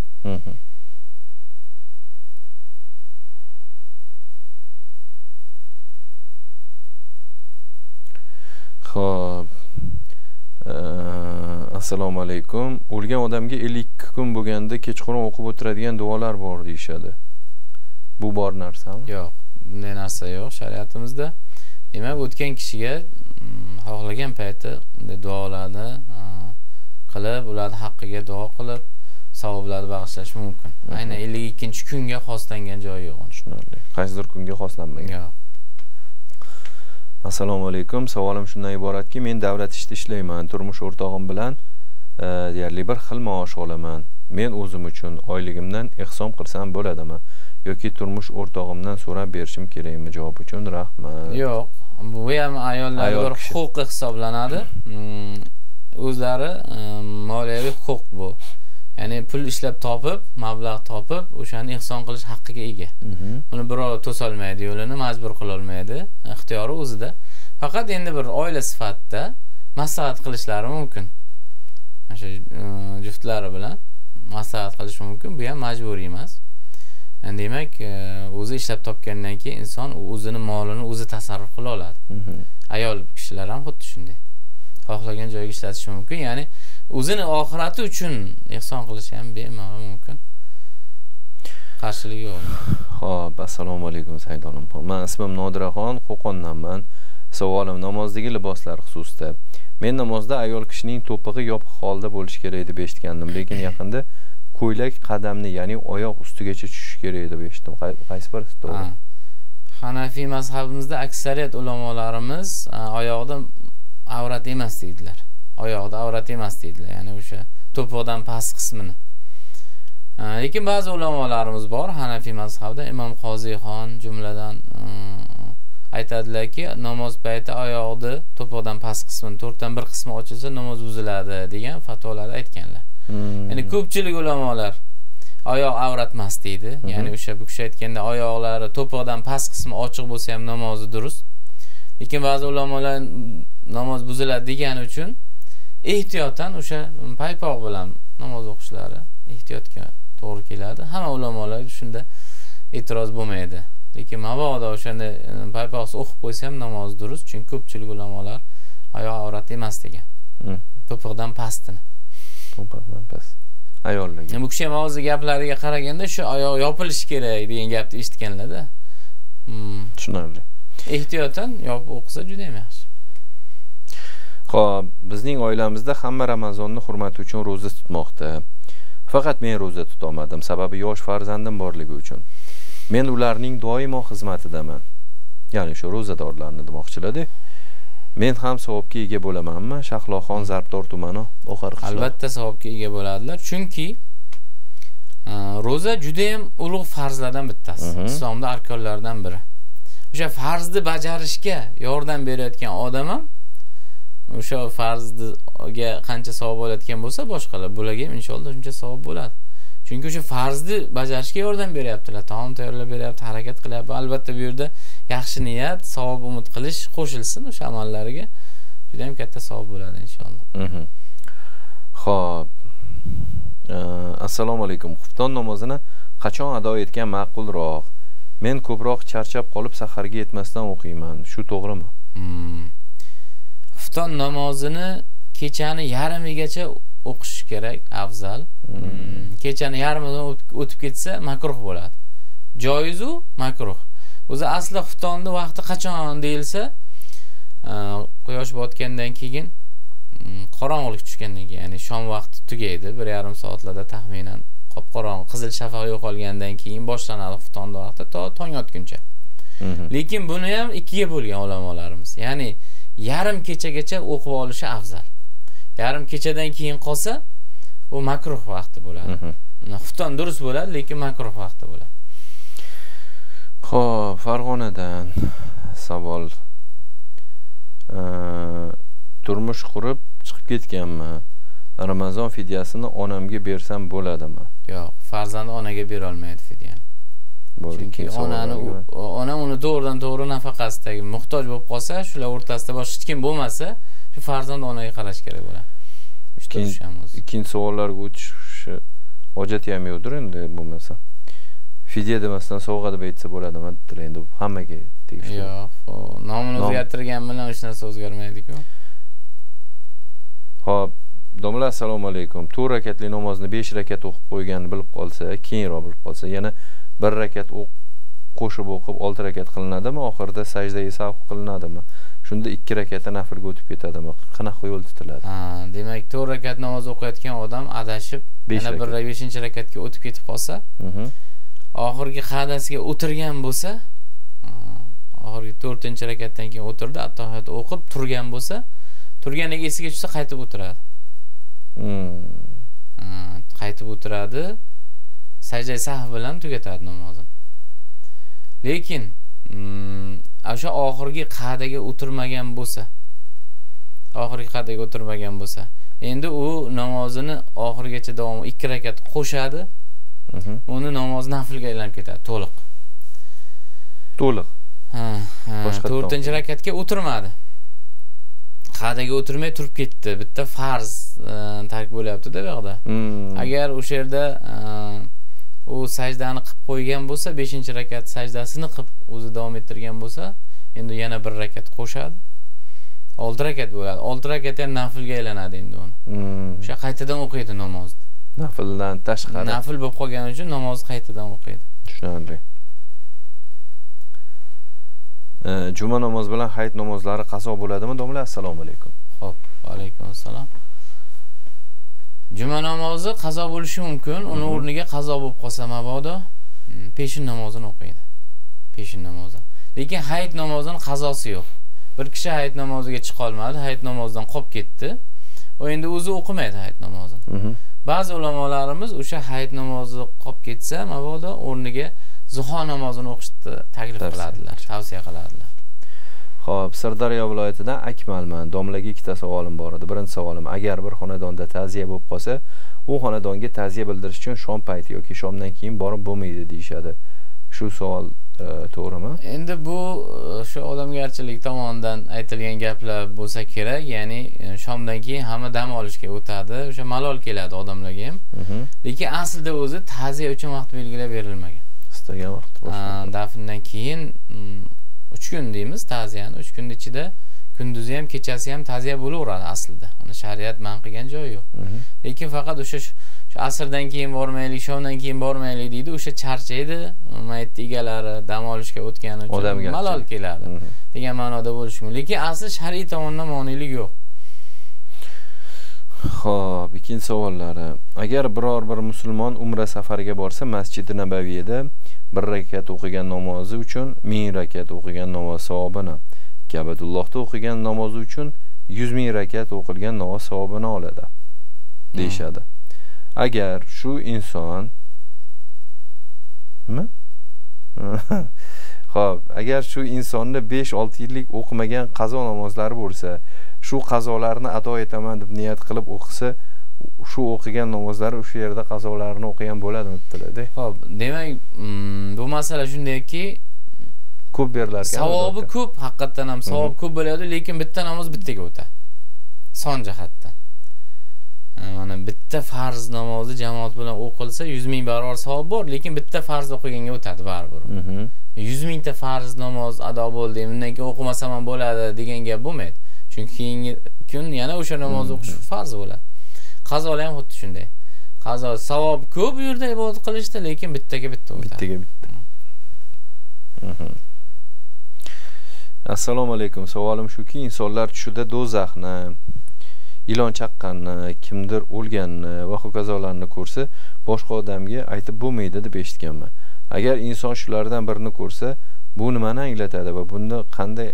Xo'p. Assalomu alaykum. O'lgan odamga ellik ikki kun bo'lganda kechqurun o'qib o'tiradigan duolar bor deyshadi. Bu bor narsami? Yo'q, bunday narsa yo'q shariatimizda. Demak, o'tgan kishiga xohlagan payti bunday duolarni qilib, ularning haqqiga duo qilib, savoblarni bag'ishlash mumkin. Aynan ellik ikkinchi kunga xoslangan joyi yo'q. Tushunarli. Qaysidir kunga xoslanmagan. Yo'q. Assalomu alaykum. Savolim shundan iboratki, men davlat ishida ishlayman. Turmush o'rtog'im bilan deyarli bir xil maosh olaman. Men o'zim uchun oyligimdan ihson qilsam bo'ladimi yoki turmush o'rtog'imdan so'rab berishim kerakmi? Javob uchun rahmat. Yo'q, bu ham ayollarning bir huquqi hisoblanadi. O'zlari moliyaviy huquq bu. Ya'ni pul ishlab topib, mablag' topib, o'shani ihson qilish haqqiga ega. Uni birov to'solmaydi, yo'lini majbur qila olmaydi, ixtiyori o'zida. Faqat endi bir oila sifatida maslahat qilishlari mumkin. O'sha juftlari bilan maslahat qilish mumkin, bu ham majburiy emas. Demak, o'zi ishlab topgandan keyin inson o'zini molini o'zi tasarruf qila oladi. Ayol kishilar ham xuddi shunday. Xohlagan joyga ishlatish mumkin, ya'ni o'zini oxirati uchun ihson qilish ham bemalol mumkin. Qarshiligi yo'q. Xo'p, assalomu alaykum Saydonim. Men ismim Nodiraxon, Qo'qondanman. Savolim namozdagi liboslar xususida. Men namozda ayol kishining to'pig'i yopiq holda bo'lishi kerak deb eshitgandim, lekin yaqinda ko'ylak qadamni, ya'ni oyoq ustigacha tushishi kerak deb eshitdim. Qaysi birisi to'g'ri? Hanafiy mazhabimizda aksariyat ulamolarimiz oyoqda avrat emas deydilar. Oyoqda avrat emas deydilar, ya'ni o'sha to'piqdan past qismini. Lekin ba'zi ulamolarimiz bor Hanafiy mazhabida, Imom Qoziyxon jumladan aytadilarki, namoz payti oyoqni to'piqdan past qismini, to'rtdan bir qismi ochilsa namoz buziladi degan fatvolarni aytganlar. Ya'ni ko'pchilik ulamolar oyoq avrat emas deydi. Ya'ni o'sha bu kishi aytganda oyoqlari to'piqdan past qismi ochiq bo'lsa ham namozi durust. Lekin ba'zi ulamolar namoz buziladi degani uchun ehtiyotan o'sha paypoq bilan namoz o'qishlari ehtiyotga to'g'ri keladi. Hamma ulamolar shunda e'tiroz bo'lmaydi. Lekin mabodo o'shanda paypoqsiz o'qib qo'ysa ham namoz durust, chunki ko'pchilik ulamolar oyoq avrat emas degan. To'piqdan pastini. To'piqdan past. ayollarga. Bu kishi ham o'zi gaplariga qaraganda shu oyoq yopilishi kerak degan gapni eshitganlar-da. Tushunarli. Ehtiyotan yopib o'qisa juda ham yaxshi. Xo'p, bizning oilamizda hamma Ramazonni hurmati uchun roza tutmoqda. Faqat men roza tuta olmadim, sababi yosh farzandim borligi uchun. Men ularning doimo xizmatidaman. Ya'ni shu rozadorlarni demoqchilar-da. Men ham savobga ega bo'lamanmi? Shahloxon Zarbdor tumani Oxar qishloq. Albatta savobga ega bo'ladilar, chunki roza juda ham ulug' farzlardan bittasi. Islomda arkonlardan biri. O'sha farzni bajarishga yordam berayotgan odam ham o'sha farzga qancha savob olayotgan bo'lsa, boshqalar bularga ham inshaalloh shuncha savob bo'ladi. Chunki o'sha farzni bajarishga yordam beryaptilar, taom tayyorlab beryapti, harakat qilyapti. Albatta bu yerda yaxshi niyat, savob umid qilish qo'shilsin o'sha amallariga. Juda ham katta savob bo'ladi inshaalloh. Xo'p. Assalomu alaykum. Xufton namozini qachon ado etgan ma'qulroq? Men ko'proq charchab qolib saharga yetmasdan o'qiyman. Shu to'g'rimi? Xufton namozini kechani yarimigacha o'qish kerak, afzal. Kechani yarimidan o'tib ketsa makruh bo'ladi. Joiz u makruh. O'zi asli xuftonni vaqti qachon deyilsa, quyosh botgandan keyin, qorong'ulik tushgandan keyin, ya'ni shom vaqti tugaydi, bir yarim soatlarda taxminan qop-qorong'i qizil shafaq yo'qolgandan keyin boshlanadi xuftonni vaqti to tong otguncha. Lekin buni ham ikkiga bo'lgan ulamolarimiz. Ya'ni yarim kechagacha o'qib olishi afzal. Yarim kechadan keyin qolsa, u makruh vaqti bo'ladi. Xufton durust bo'ladi, lekin makruh vaqti bo'ladi. Xo'p, Farg'onadan savol. Turmush qurib chiqib ketganman. Ramazon fidyasini onamga bersam bo'ladimi? Yo'q, farzand onaga bera olmaydi fidyani. Chunki onani ona uni to'g'ridan to'g'ri nafaqasidagi muhtoj bo'lib qolsa, shular o'rtasida boshqa hech kim bo'lmasa, shu farzand onaga qarash kerak bo'ladi. Ikkinchi savollarga o'tish hojati ham yo'qdir endi bo'lmasa. Fidya demasdan sovg'a deb aytsa bo'ladimi? Endi hammaga tegishli. Yo'q, nomini o'zgartirgan bilan hech narsa o'zgarmaydi-ku. Xo'p, domla assalomu alaykum. to'rt rakatli namozni besh rakat o'qib qo'yganini bilib qolsa, keyinroq bilib qolsa, yana bir rakat qo'shib o'qib olti rakat qilinadimi? Oxirida sajdaga sahv qilinadimi? Shunda ikki rakatda nafilga o'tib ketadimi? Qanaqa yo'l tutiladi? Ha, demak to'rt rakat namoz o'qiyotgan odam adashib, yana bir beshinchi rakatga o'tib ketib qolsa, oxirgi qadasiga o'tirgan bo'lsa, oxirgi to'rtinchi rakatdan keyin o'tirdi, attahiyat o'qib turgan bo'lsa, turganiga esiga tushsa qaytib o'tiradi. Qaytib o'tiradi, sajda sahv bilan tugatadi namozini. Lekin o'sha oxirgi qadaga o'tirmagan bo'lsa, oxirgi qadaga o'tirmagan bo'lsa, endi u namozini oxirigacha davom ikki rakat qo'shadi. Uni namoz nafilga aylanib ketadi, to'liq. To'liq. Ha, to'rtinchi rakatga o'tirmadi. Qadaga o'tirmay turib ketdi. Bitta farz tark bo'lyapti-da bu yoqda. Agar o'sha yerda u sajdani qilib qo'ygan bo'lsa, beshinchi rakat sajdasini qilib o'zi davom ettirgan bo'lsa, endi yana bir rakat qo'shadi. olti rakat bo'ladi. olti rakat ham nafilga aylanadi endi uni. O'sha qaytadan o'qiydi namozni. Nafildan tashqari. Nafil bo'lib qolgani uchun namozni qaytadan o'qiydi. Tushunarli. Juma namoz bilan hayit namozlari qazo bo'ladimi? Domla assalomu alaykum. Xo'p, va alaykum assalom. Juma namozi qazo bo'lishi mumkin. Uni o'rniga qazo bo'lib qolsa mabodo peshin namozini o'qiydi. Peshin namozi. Lekin hayit namozining qazosi yo'q. Bir kishi hayit namoziga chiqa olmadi, hayit namozidan qolib ketdi. O endi o'zi o'qimaydi hayit namozini. Ba'zi ulamolarimiz o'sha hayit namozi qolib ketsa, mabodo o'rniga zuho namozini o'qishni taklif qiladilar, tavsiya qiladilar. Xo'p, Sirdaryo viloyatidan Akmalman. Domlaga ikkita savolim bor edi. Birinchi savolim, agar bir xonadonda ta'ziya bo'lib qolsa, u xonadonga ta'ziya bildirish uchun shom payti yoki shomdan keyin borib bo'lmaydi deyshadi. Shu savol to'g'rimi? Endi bu shu odamgarchilik tomonidan aytilgan gaplar bo'lsa kerak, ya'ni shomdan keyin hamma dam olishga o'tadi, o'sha malol keladi odamlarga ham. Lekin aslida o'zi ta'ziya uchun vaqt belgilab berilmagan. Istagan vaqt boshqa. Dafndan keyin uch kun deymiz ta'ziyani, uch kun ichida kunduzi ham kechasi ham ta'ziya bo'laveradi aslida. Uni shariat man qilgan joyi yo'q. Lekin faqat o'sha shu asrdan keyin bormaylik, shomdan keyin bormaylik deydi. O'sha charchaydi, mayit egalari dam olishga o'tgani uchun malol keladi degan ma'noda bo'lishi mumkin. Lekin asli shar'iy tomondan monelik yo'q. Xo'p, ikkinchi savollari. Agar biror bir musulmon umra safariga borsa, Masjid-i Nabaviyda bir rakat o'qigan namozi uchun ming rakat o'qigan namoz savobini, Ka'batullohda o'qigan namozi uchun yuz ming rakat o'qilgan namoz savobini oladi deyshadi. Agar shu inson nima? Xo'p, agar shu insonni besh olti yillik o'qimagan qazo namozlari bo'lsa, shu qazolarni ado etaman deb niyat qilib o'qisa, shu o'qigan namozlari o'sha yerda qazolarni o'qigan bo'ladimi dedilar. Xo'p, demak, bu masala shundayki, ko'p berilar ekan. Savobi ko'p, haqiqatan ham savob ko'p bo'ladi, lekin bitta namoz bittaga o'tadi. Son jihatdan. Mana bitta farz namozi jamoat bilan o'qilsa yuz ming barobar savob bor, lekin bitta farz o'qiganga o'tadi baribir. yuz ming ta farz namoz ado bo'ldi, undan keyin o'qimasam ham bo'ladi degan gap bo'lmaydi. Chunki keyingi kun yana o'sha namoz o'qish farz bo'ladi. Qazolar ham xuddi shunday. Qazo savob ko'p bu yerda ibodat qilishda, lekin bittaga bitta o'tadi. Bittaga bitta. Assalomu alaykum. Savolim shuki, insonlar tushida do'zaxni, ilon chaqqanni, kimdir o'lganni va hokazolarni ko'rsa, boshqa odamga aytib bo'lmaydi deb eshitganman. Agar inson shulardan birini ko'rsa, bu nimani anglatadi va bunda qanday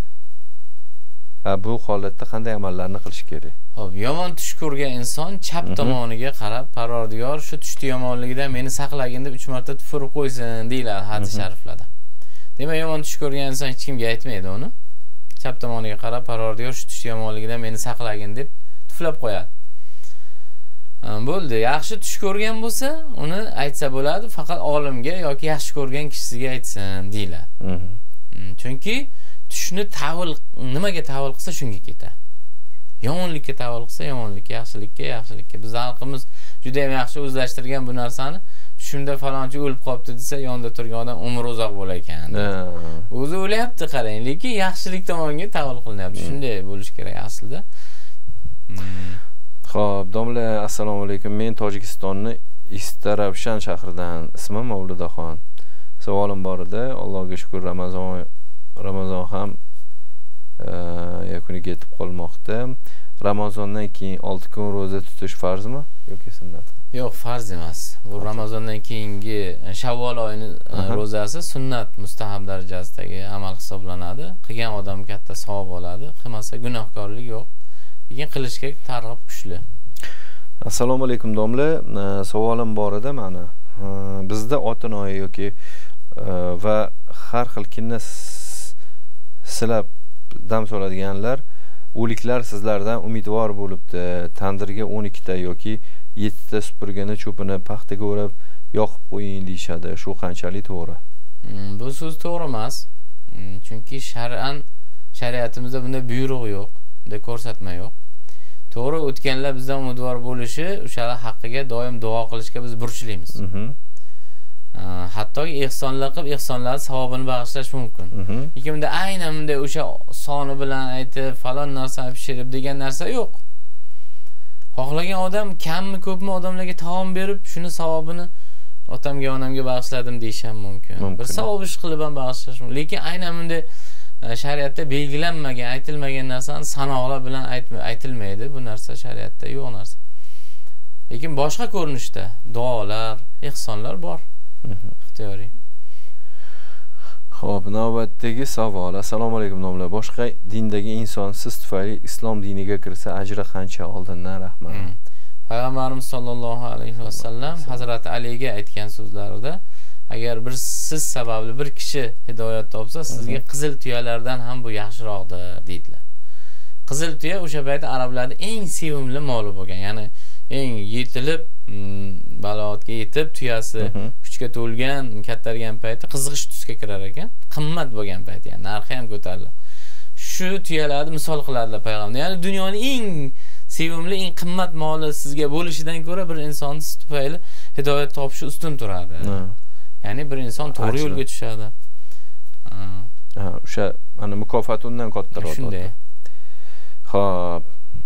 bu holatda qanday amallarni qilish kerak? Xo'p, yomon tush ko'rgan inson chap tomoniga qarab, Parvardigor shu tushdi yomonligidan meni saqlagin deb uch marta tufurib qo'ysin deyiladi hadis shariflarda. Demak, yomon tush ko'rgan inson hech kimga aytmaydi uni. Chap tomoniga qarab, Parvardigor shu tushdi yomonligidan meni saqlagin deb tuflab qo'yadi. Bo'ldi, yaxshi tush ko'rgan bo'lsa, uni aytsa bo'ladi, faqat olimga yoki yaxshi ko'rgan kishisiga aytsin deyiladi. Chunki tushni tavil nimaga tavil qilsa shunga ketadi. Yomonlikka tavil qilsa yomonlikka, yaxshilikka yaxshilikka. Biz xalqimiz juda ham yaxshi o'zlashtirgan bu narsani. Tushimda falonchi o'lib qolibdi desa, yonida turgan odam umri uzoq bo'lar ekan. O'zi o'layapti, qarang, lekin yaxshilik tomonga tavil qilinyapti. Shunday bo'lish kerak aslida. Xo'p, domla, assalomu alaykum. Men Tojikistonni Istaravshan shahridan, ismim Mavludaxon. Savolim bor edi. Allohga shukr, Ramazon Ramazon ham yakuniga yetib qolmoqda. Ramazondan keyin olti kun roza tutish farzmi yoki sunnatmi? Yo'q, farz emas. Bu Ramazondan keyingi Shavvol oyining rozasi sunnat, mustahab darajasidagi amal hisoblanadi. Qilgan odam katta savob oladi, qilmasa gunohkorlik yo'q. Lekin qilishga targ'ib kuchli. Assalomu alaykum domla, savolim bor edi mana. Bizda Otinoyi yoki va har xil kinna silab dam soladiganlar, o'liklar sizlardan umidvor bo'libdi. Tandirga o'n ikki ta yoki yetti ta supurgini cho'pini paxtaga o'rab yoqib qo'ying deyshadi. Shu qanchalik to'g'ri? Bu so'z to'g'ri emas. Chunki shar'an shariatimizda bunday buyruq yo'q, bunday ko'rsatma yo'q. To'g'ri, o'tganlar bizdan umidvor bo'lishi, o'shalar haqqiga doim duo qilishga biz burchlimiz. Hatto ehsonlar qilib, ehsonlarning savobini bag'ishlash mumkin. Lekin bunda aynan bunday o'sha soni bilan aytib, falon narsani pishirib degan narsa yo'q. Xohlagan odam kammi ko'pmi odamlarga taom berib, shuni savobini otamga, onamga bag'ishladim deyish ham mumkin. Bir savob ish qilib ham bag'ishlash mumkin. Lekin aynan bunday shariatda belgilanmagan, aytilmagan narsani sanoqlar bilan aytilmaydi. Bu narsa shariatda yo'q narsa. Lekin boshqa ko'rinishda duolar, ehsonlar bor. Ixtiyoriy. Xo'p, navbatdagi savol. Assalomu alaykum domla. Boshqa dindagi inson siz tufayli islom diniga kirsa ajri qancha? Oldindan rahmat. Payg'ambarimiz sollallohu alayhi vasallam Hazrat Aliga aytgan so'zlarida, agar bir siz sababli bir kishi hidoyat topsa, sizga qizil tuyalardan ham bu yaxshiroqdir deydilar. Qizil tuya o'sha paytda arablarning eng sevimli moli bo'lgan, ya'ni eng yetilib, baloatga yetib, tuyasi kuchga to'lgan, kattargan payti qizg'ish tusga kirar ekan. Qimmat bo'lgan payti, ya'ni narxi ham ko'tariladi. Shu tuyalarni misol qiladilar payg'ambar. Ya'ni dunyoning eng sevimli, eng qimmat moli sizga bo'lishidan ko'ra bir insonning siz tufayli hidoyat topishi ustun turadi. Ya'ni bir inson to'g'ri yo'lga tushadi. Ha, o'sha mana mukofot undan kattaroq. Shunday. Xo'p.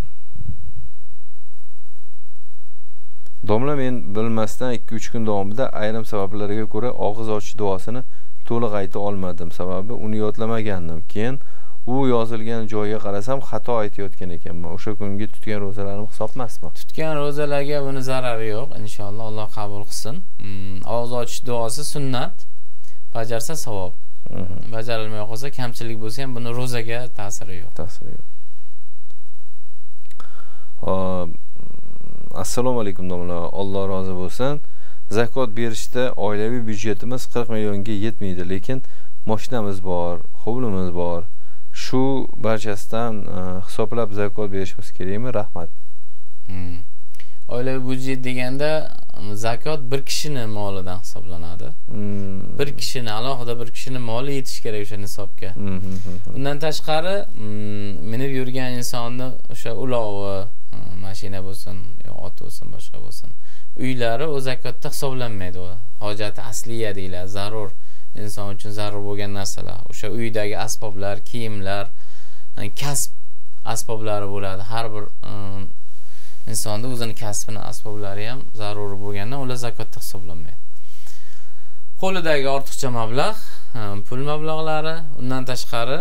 Domla, men bilmasdan ikki uch kun davomida ayrim sabablarga ko'ra og'iz ochish duosini to'liq ayta olmadim. Sababi uni yodlamagandim. Keyin u yozilgan joyga qarasam xato aytayotgan ekanman. O'sha kungi tutgan ro'zalarim hisob emasmi? Tutgan ro'zalarga buni zarari yo'q. Inshaalloh Alloh qabul qilsin. Og'iz ochish duosi sunnat, bajarsa savob. Bajarilmay qolsa, kamchilik bo'lsa ham buni ro'zaga ta'siri yo'q. Ta'siri yo'q. Hop. Assalomu alaykum domla. Alloh rozi bo'lsin. Zakot berishda oilaviy byudjetimiz qirq millionga yetmaydi, lekin mashinamiz bor, hovlimiz bor. Shu barchasidan hisoblab zakot berishimiz kerakmi? Rahmat. Hmm. Oilaviy byudjet deganda zakot bir kishining molidan hisoblanadi. Hmm. Bir kishini, alohida bir kishining moli yetish kerak o'sha nisobga. Undan tashqari, minib yurgan insonni o'sha ulovi, mashina bo'lsin, yo ot bo'lsin, boshqa bo'lsin, uylari o zakotda hisoblanmaydi. O hojati asliya deyiladi, zarur, inson uchun zarur bo'lgan narsalar. O'sha uydagi asboblar, kiyimlar, kasb asboblari bo'ladi. Har bir insonning o'zining kasbini asboblari ham zarur bo'lgandan ular zakotda hisoblanmaydi. Qo'lidagi ortiqcha mablag', pul mablag'lari, undan tashqari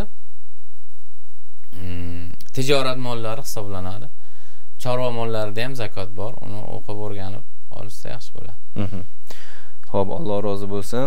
tijorat mollari hisoblanadi. Chorva mollarida ham zakot bor. Uni o'qib o'rganib olsa yaxshi bo'ladi. Xo'p, Alloh rozi bo'lsin.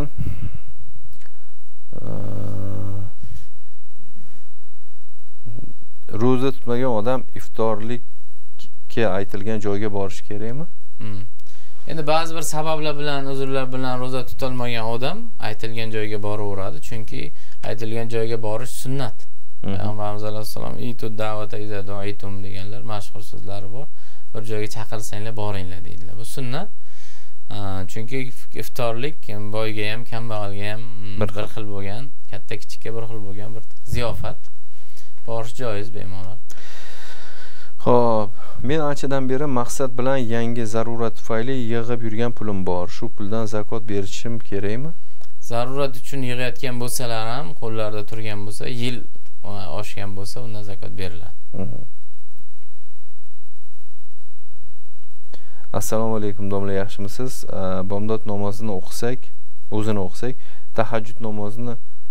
Ro'za tutmagan odam iftorlikka aytilgan joyga borish kerakmi? Endi ba'zi bir sabablar bilan, uzrlar bilan ro'za tutolmagan odam aytilgan joyga boraveradi, chunki aytilgan joyga borish sunnat. Payg'ambarimiz alayhisalom "Itu da'vata iza du'itum" deganlar mashhur so'zlari bor. Bir joyga chaqirsanglar boringlar deydilar. Bu sunnat. Chunki iftorlik boyga ham, kambag'alga ham bir xil bo'lgan, katta kichikka bir xil bo'lgan bir ziyofat. Borish joiz bemalol. Xo'p, men anchadan beri maqsad bilan yangi zarurat tufayli yig'ib yurgan pulim bor. Shu puldan zakot berishim kerakmi? Zarurat uchun yig'ayotgan bo'lsalar ham, qo'llarida turgan bo'lsa, yil oshgan bo'lsa, undan zakot beriladi. Assalomu alaykum domla, yaxshimisiz? Bomdod namozini o'qisak, o'zini o'qisak, tahajjud namozini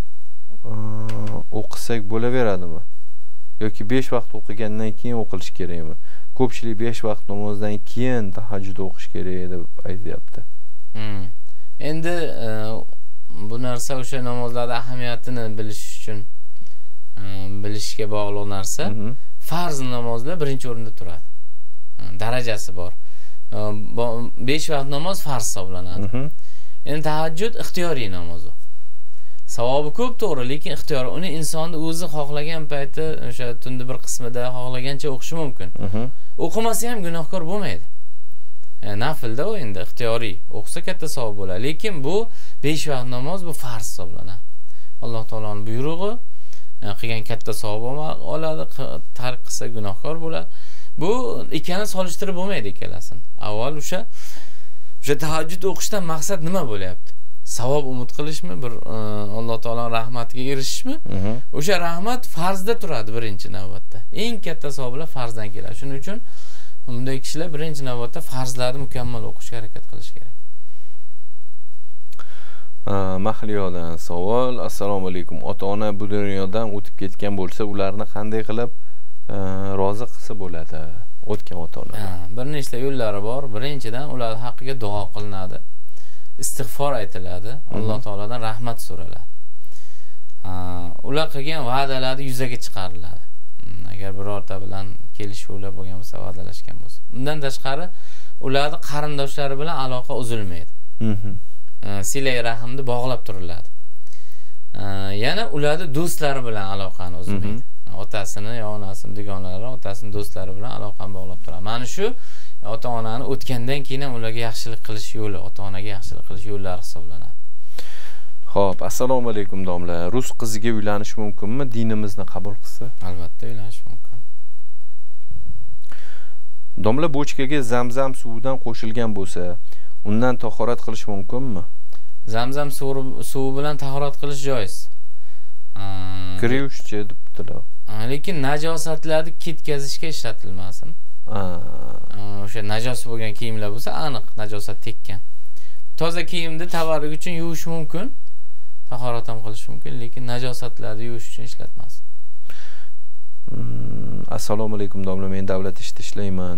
o'qisak bo'laveradimi? Yoki besh vaqt o'qigandan keyin o'qilish kerakmi? Ko'pchilik besh vaqt namozdan keyin tahajjud o'qish kerak deb aytyapti. Hmm. Endi bu narsa o'sha namozlarda ahamiyatini bilish uchun bilishga bog'liq narsa. Farz namozlar birinchi o'rinda turadi. Darajasi bor. besh vaqt namoz farz hisoblanadi. Endi tahajjud ixtiyoriy namoz. Savobi ko'p to'g'ri, lekin ixtiyoriy. Uni insonni o'zi xohlagan payti o'sha tunda bir qismida xohlagancha o'qishi mumkin. O'qimasa ham gunohkor bo'lmaydi. Nafilda u endi ixtiyoriy. O'qisa katta savob bo'ladi, lekin bu besh vaqt namoz bu farz hisoblanadi. Alloh taoloning buyrug'i, qilgan katta savob oladi, tark qilsa gunohkor bo'ladi. Bu ikkani solishtirib bo'lmaydi ikkalasini. Avval o'sha o'sha tahajjud o'qishdan maqsad nima bo'lyapti? Savob umid qilishmi, bir Alloh taoloning rahmatiga erishishmi? O'sha rahmat farzda turadi birinchi navbatda. Eng katta savoblar farzdan keladi. Shuning uchun bunday kishilar birinchi navbatda farzlarni mukammal o'qishga harakat qilish kerak. Mahliyodan savol. Assalomu alaykum. Ota-ona bu dunyodan o'tib ketgan bo'lsa, ularni qanday qilib rozi qilsa bo'ladi? O'tgan ota-onalar. Bir nechta yo'llari bor. Birinchidan ular haqqiga duo qilinadi. Istig'for aytiladi. Alloh taoladan rahmat so'raladi. Ular qilgan va'dalarni yuzaga chiqariladi. Agar birorta bilan kelishuvlar bo'lgan bo'lsa, va'dalashgan bo'lsa. Undan tashqari ularning qarindoshlari bilan aloqa uzilmaydi. Silay rahmni bog'lab turiladi. Yana ularning do'stlari bilan aloqani uzmaydi. Otasini, yo onasini, dugonalari, otasini do'stlari bilan aloqani bog'lab turadi. Mana shu ota-onani o'tgandan keyin ham ularga yaxshilik qilish yo'li, ota-onaga yaxshilik qilish yo'llari hisoblanadi. Xo'p, assalomu alaykum domla. Rus qiziga uylanish mumkinmi? Dinimizni qabul qilsa? Albatta uylanish mumkin. Domla, bochkaga zamzam suvidan qo'shilgan bo'lsa, undan tahorat qilish mumkinmi? Zamzam suvi bilan tahorat qilish joiz. Kriyushchi debdilar. lekin najosatlarni ketkazishga ishlatilmasin. O'sha najos bo'lgan kiyimlar bo'lsa, aniq najosat tekkan. Toza kiyimni tabarruk uchun yuvish mumkin, tahorat ham qilish mumkin, lekin najosatlarni yuvish uchun ishlatmasin. Assalomu alaykum domla, men davlat ishida ishlayman.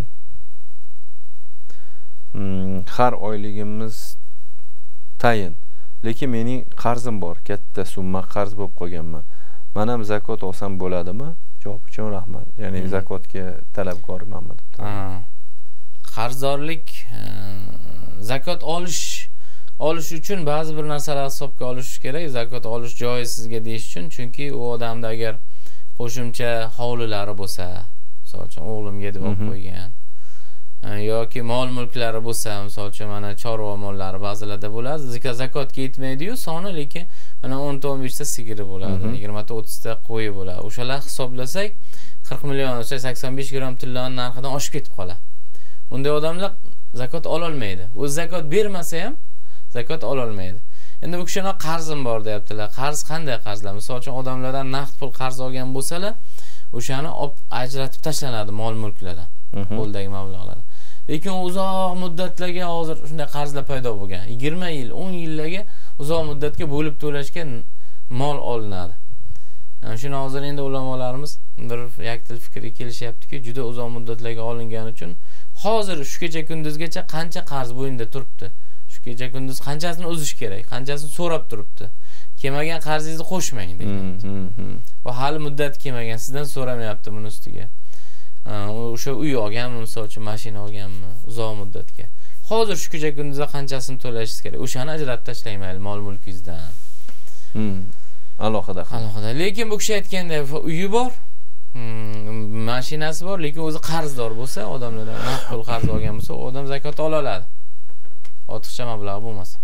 Har oyligimiz tayin, lekin mening qarzim bor, katta summa qarz bo'lib qolganman. Men ham zakot olsam bo'ladimi? Javob uchun rahmat. Ya'ni hmm. zakotga talabgorman debdi. Qarzdorlik, zakot olish olish uchun ba'zi bir narsalar hisobga olish kerak. Zakot olish joiz sizga deyish uchun, chunki u odamda agar qo'shimcha hovlilari bo'lsa, misol uchun o'g'limga deb olib qo'ygan yoki mol mulklari bo'lsa, misol uchun mana chorva mollari ba'zilarda bo'ladi, zakotga yetmaydi-yu soni, lekin mana o'n ta o'n besh ta sigiri bo'ladi, yigirma ta o'ttiz ta qo'yi bo'ladi. O'shalar hisoblasak qirq million, sakson besh gramm tillani narxidan oshib ketib qoladi. Unday odamlar zakot ola olmaydi. O'z zakot bermasa ham zakot ola olmaydi. Endi bu kishining qarzim bor deyaptilar. Qarz qanday qarzlar? Misol uchun odamlardan naqd pul qarz olgan bo'lsalar, o'shani ajratib tashlanadi mol mulklardan, qo'ldagi mablag'lardan. Lekin uzoq muddatlarga hozir shunday qarzlar paydo bo'lgan. yigirma yil, o'n yillarga uzoq muddatga bo'lib to'lashga mol olinadi. Shuni hozir endi ulamolarimiz bir yakdil fikrga kelishyaptiki, juda uzoq muddatlarga olingani uchun hozir shu kecha kunduzgacha qancha qarz bo'yinda turibdi. Shu kecha kunduz qanchasini uzish kerak, qanchasini so'rab turibdi. Kelmagan qarzingizni qo'shmang deyapti. Va hali muddat kelmagan, sizdan so'ramayapti buni ustiga. O'sha uy olganmi, misol uchun mashina olganmi, uzoq muddatga. Hozir shu kecha kunduzda qanchasini to'lashingiz kerak. O'shani ajratib tashlang mayli mol mulkingizdan. Hmm. Alohida. Alohida. Lekin bu kishi aytganda uyi bor, mashinasi bor, lekin o'zi qarzdor bo'lsa, odamlardan naqd pul qarz olgan bo'lsa, u odam zakot ola oladi. Ortiqcha mablag' bo'lmasa.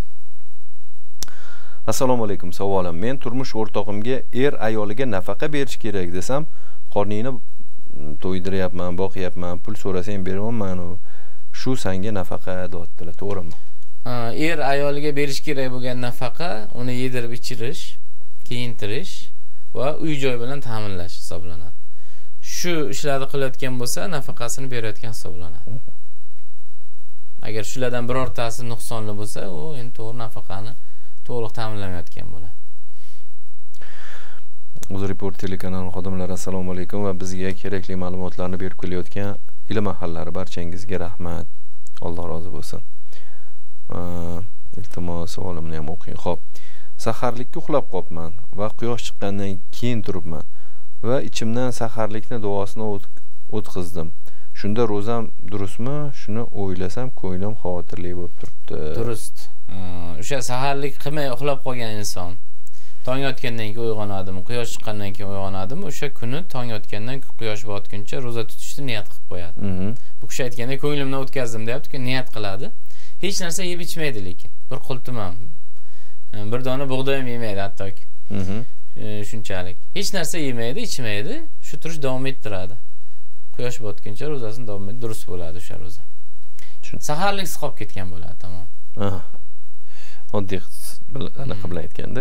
Assalomu alaykum, savolim. Men turmush o'rtog'imga er ayoliga nafaqa berish kerak desam, qorningni to'ydiryapman, boqyapman, pul so'rasang beraman, shu senga nafaqa deyaptilar, to'g'rimi? Ha, er ayoliga berish kerak bo'lgan nafaqa uni yedirib ichirish, kiyintirish va uy-joy bilan ta'minlash hisoblanadi. Shu ishlarni qilayotgan bo'lsa, nafaqasini berayotgan hisoblanadi. Agar shulardan birortasi nuqsonli bo'lsa, u endi to'g'ri nafaqani to'liq ta'minlamayotgan bo'ladi. UzReport telekanali xodimlari, assalomu alaykum va bizga kerakli ma'lumotlarni berib kelayotgan ilm mahallari barchangizga rahmat. Alloh rozi bo'lsin. Iltimos savolimni ham o'qing. Xo'p. Saharlikka uxlab qopman va quyosh chiqqandan keyin turibman va ichimdan saharlikni duosini o'tkazdim. Shunda ro'zam durustmi? Shuni o'ylasam ko'nglim xavotirli bo'lib turibdi. Durust. O'sha saharlik qilmay uxlab qolgan inson tong otgandan keyin uyg'onadimi, quyosh chiqqandan keyin uyg'onadimi, o'sha kuni tong otgandan quyosh botguncha ro'za tutishni niyat qilib qo'yadi. Bu kishi aytganda ko'nglimdan o'tkazdim deyapti-ku, niyat qiladi. Hech narsa yeb ichmaydi lekin. Bir qultum ham, bir dona bug'doy ham yemaydi hattoki. Shunchalik. Hech narsa yemaydi, ichmaydi, shu turish davom ettiradi. Quyosh botguncha ro'zasini davom ettiradi, durust bo'ladi o'sha ro'za. Saharlik qolib ketgan bo'ladi, tamom. Aha. Oddiy anaqa bilan aytganda.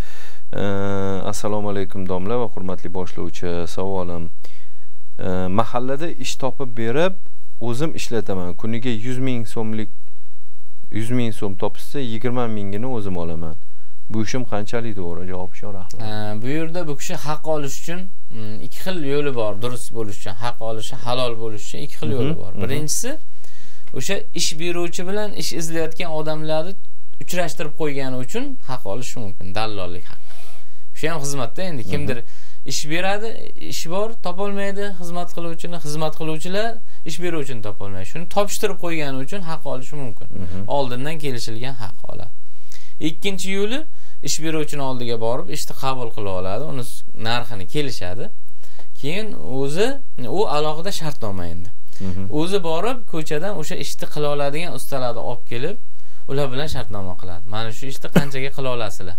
Assalomu alaykum domla va hurmatli boshlovchi, savolim. Mahallada ish topib berib, o'zim ishlataman. Kuniga yuz ming so'mlik yuz ming so'm topsa, yigirma mingini o'zim olaman. Bu ishim qanchalik to'g'ri? Javob uchun rahmat. Bu yerda bu kishi haq olish uchun ikki xil yo'li bor, durust bo'lish uchun, haq olishi, halol bo'lish uchun ikki xil yo'li bor. Birinchisi, o'sha ish beruvchi bilan ish izlayotgan odamlarni uchrashtirib qo'ygani uchun haq olish mumkin, dallollik haq. Shu ham xizmatda, endi kimdir ish beradi, ish bor, topolmaydi, xizmat qiluvchini, xizmat qiluvchilar ish beruvchini topolmaydi. Shuni topshirib qo'ygani uchun haq olish mumkin. Oldindan kelishilgan haq oladi. Ikkinchi yo'li, ish beruvchini oldiga borib, ishni qabul qilib oladi, uni narxini kelishadi. Keyin o'zi u alohida shartnoma endi. O'zi borib ko'chadan o'sha ishni qila oladigan ustalarni olib kelib, ular bilan shartnoma qiladi. Mana shu ishni qanchaga qila olasizlar?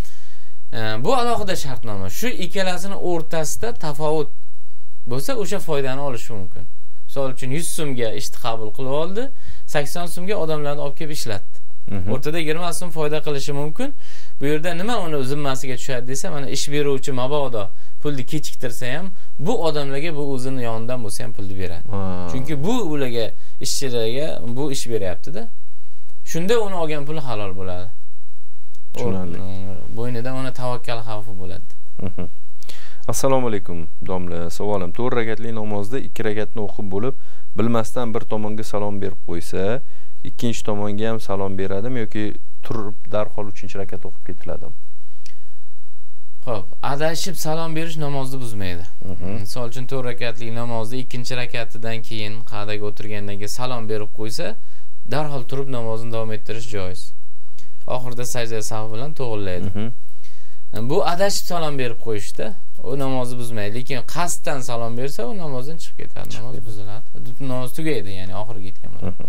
Bu alohida shartnoma. Shu ikkalasini o'rtasida tafovut bo'lsa, o'sha foydani olish mumkin. Misol uchun yuz so'mga ishni qabul qilib oldi, sakson so'mga odamlarni olib kelib ishlatdi. O'rtada yigirma so'm foyda qilishi mumkin. Bu yerda nima uni zimmasiga tushadi desa, mana ish beruvchi mabodo pulni kechiktirsa ham bu odamlarga bu o'zini yonidan bo'lsa ham pulni beradi. Chunki bu ularga ishchilarga bu ish beryapti-da. Shunda uni olgan puli halol bo'ladi. Tushunarli. Bo'ynida uni tavakkal xavfi bo'ladi. Assalomu alaykum domla. Savolim, to'rt rakatli namozda ikki rakatni o'qib bo'lib, bilmasdan bir tomonga salom berib qo'ysa, ikkinchi tomonga ham salom beradimi yoki turib darhol uchinchi rakat o'qib ketiladimi? Xo'p, adashib salom berish namozni buzmaydi. Misol uchun to'rt rakatli namozda ikkinchi rakatidan keyin qa'daga o'tirgandan keyin salom berib qo'ysa, darhol turib namozni davom ettirish joiz. Oxirida sajda sahv bilan to'g'rilaydi. Bu adashib salom berib qo'yishda u namozni buzmaydi, lekin qasddan salom bersa, u namozdan chiqib ketadi, namoz buziladi. Namoz tugaydi, ya'ni oxiriga yetgan bo'ladi.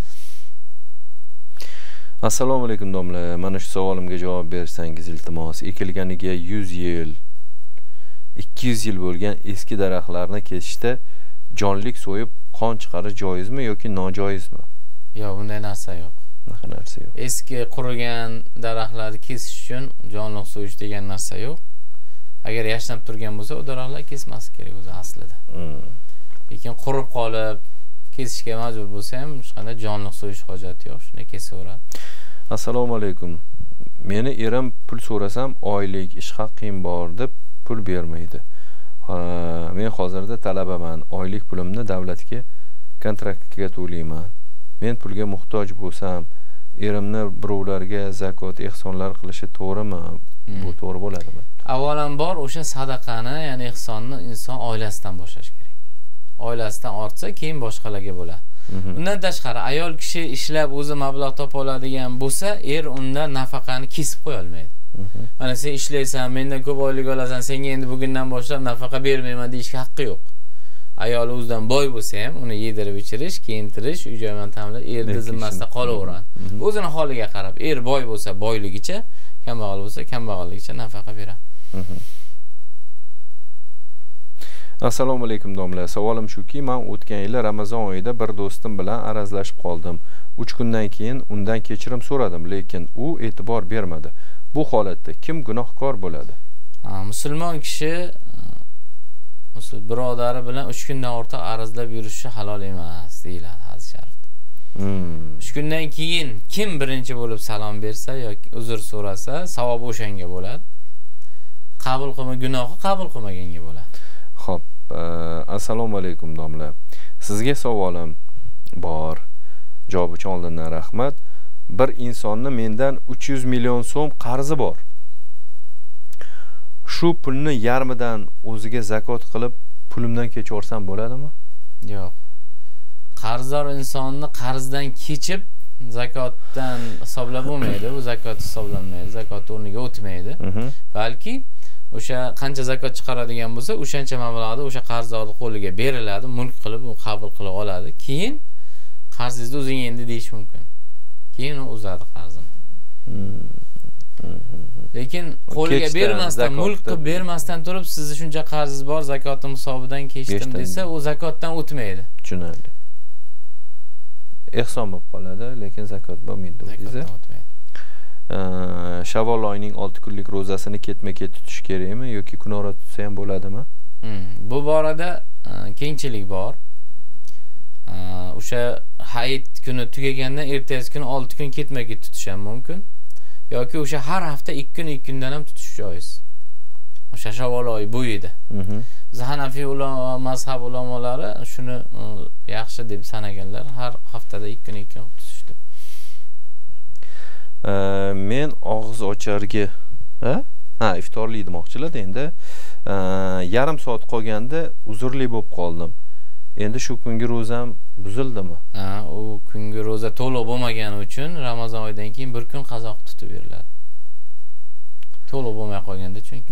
Assalomu alaykum domla. Mana shu savolimga javob bersangiz iltimos. Ekilganiga yuz yil, ikki yuz yil bo'lgan eski daraxtlarni kesishda jonlik so'yib qon chiqarish joizmi yoki nojoizmi? Yo'q, bunday narsa yo'q. Bunaqa narsa yo'q. Eski qurigan daraxtlarni kesish uchun jonliq so'yish degan narsa yo'q. Agar yashnab turgan bo'lsa, u daraxtlar kesmas kerak o'zi aslida. Lekin qurib qolib kesishga majbur bo'lsa ham hech qanday jonliq so'yish hojati yo'q, shunday kesaveradi. Assalomu alaykum. Meni erim pul so'rasam, oylik ish haqqim bor deb pul bermaydi. Men hozirda talabaman. Oylik pulimni davlatga kontraktga to'layman. Men pulga muhtoj bo'lsam, erimni birovlarga zakot, ehsonlar qilishi to'g'rimi? Bu to'g'ri bo'ladimi? Avvalambor o'sha sadaqani, ya'ni ehsonni inson oilasidan boshlash kerak. Oilasidan ortsa, keyin boshqalarga bo'ladi. Undan tashqari ayol kishi ishlab o'zi mablag' topa oladigan bo'lsa, er undan nafaqani kesib qo'ya olmaydi. Mana sen ishlaysan, mendan ko'p oylik olasan, senga endi bugundan boshlab nafaqa bermayman deyishga haqqi yo'q. Ayol o'zidan boy bo'lsa ham uni yedirib ichirish, kiyintirish, uy-joy bilan ta'minlash erning zimmasida qolaveradi. O'zini holiga qarab, er boy bo'lsa boyligicha, kambag'al bo'lsa kambag'alligicha nafaqa beradi. Assalomu alaykum domla. Savolim shuki, men o'tgan yil Ramazon oyida bir do'stim bilan arazlashib qoldim. uch kundan keyin undan kechirim so'radim, lekin u e'tibor bermadi. Bu holatda kim gunohkor bo'ladi? Ha, musulmon kishi musul birodari bilan uch kundan ortiq arazlab yurishi halol emas deyiladi hadis sharifda. uch kundan keyin kim birinchi bo'lib salom bersa yoki uzr so'rasa, savob o'shanga bo'ladi. Qabul qilma gunohi qabul qilmaganga bo'ladi. Xo'p, assalomu alaykum domla. Sizga savolim bor. Javob uchun oldindan rahmat. Bir insonni mendan uch yuz million so'm qarzi bor. Shu pulni yarmidan o'ziga zakot qilib pulimdan kechirsam bo'ladimi? Yo'q. Qarzdor insonni qarzdan kechib zakotdan hisoblab bo'lmaydi. Bu zakot hisoblanmaydi, zakot o'rniga o'tmaydi. Balki o'sha qancha zakot chiqaradigan bo'lsa, o'shancha mablag'da o'sha qarzdorning qo'liga beriladi, mulk qilib u qabul qilib oladi. Keyin qarzingizni o'zing endi deyish mumkin. Keyin u uzadi qarzini. Lekin qo'liga bermasdan, mulk qilib bermasdan turib, sizni shuncha qarzingiz bor, zakotim hisobidan kechdim desa, u zakotdan o'tmaydi. Tushunarli. Ehson bo'lib qoladi, lekin zakot bo'lmaydi o'zingiz. Shavvol oyining olti kunlik ro'zasini ketma-ket tutish kerakmi yoki kunora tutsa ham bo'ladimi? Bu borada kengchilik bor. O'sha hayit kuni tugagandan ertasi kuni olti kun ketma-ket tutish ham mumkin. Yoki o'sha har hafta ikki kun ikki kundan ham tutish joiz. O'sha Shavvol oyi bo'yida. Hanafiy ulamo, mazhab ulamolari shuni yaxshi deb sanaganlar, har haftada ikki kun ikki kun tutishdi. Men og'iz ocharga, ha? Ha, iftorlik demoqchilar endi. Yarim soat qolganda uzrli bo'lib qoldim. Endi shu kungi ro'zam buzildimi? Ha, u kungi ro'za to'liq bo'lmagani uchun Ramazon oyidan keyin bir kun qazo tutib beriladi. To'liq bo'lmay qolganda chunki.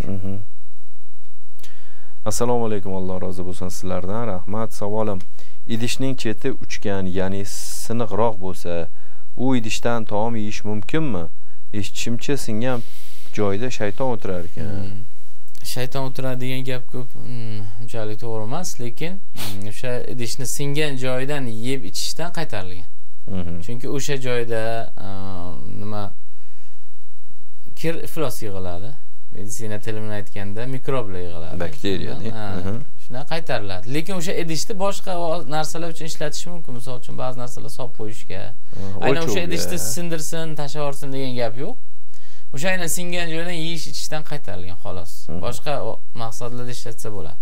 Assalomu alaykum, Alloh rozi bo'lsin sizlardan. Rahmat. Savolim, idishning cheti uchgan, ya'ni siniqroq bo'lsa, u idishdan taom yeyish mumkinmi? Eshitishimcha, singan joyda shayton o'tirar ekan. Shayton o'tiradi degan gap ko'p, unchalik to'g'ri emas, lekin o'sha idishni singan joyidan yeb ichishdan qaytarilgan. Chunki o'sha joyda nima kir iflos yig'iladi. meditsina tili bilan aytganda mikroblar yig'iladi. Bakteriya. Shundan qaytariladi. Lekin o'sha idishni boshqa narsalar uchun ishlatish mumkin. Misol uchun ba'zi narsalar solib qo'yishga. Aynan o'sha idishni sindirsin, tashlab yuborsin degan gap yo'q. O'sha aynan singan joydan yeyish ichishdan qaytarilgan xolos. Boshqa maqsadlarda ishlatsa bo'ladi.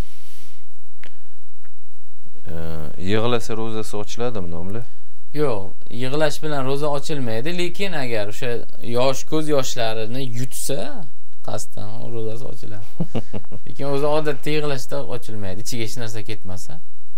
Yig'lasa ro'zasi ochiladimi domla? Yo'q, yig'lash bilan ro'za ochilmaydi, lekin agar o'sha yosh ko'z yoshlarini yutsa, qasddan ro'zasi ochiladi. Lekin o'zi odatda yig'lashda ochilmaydi, ichiga hech narsa ketmasa.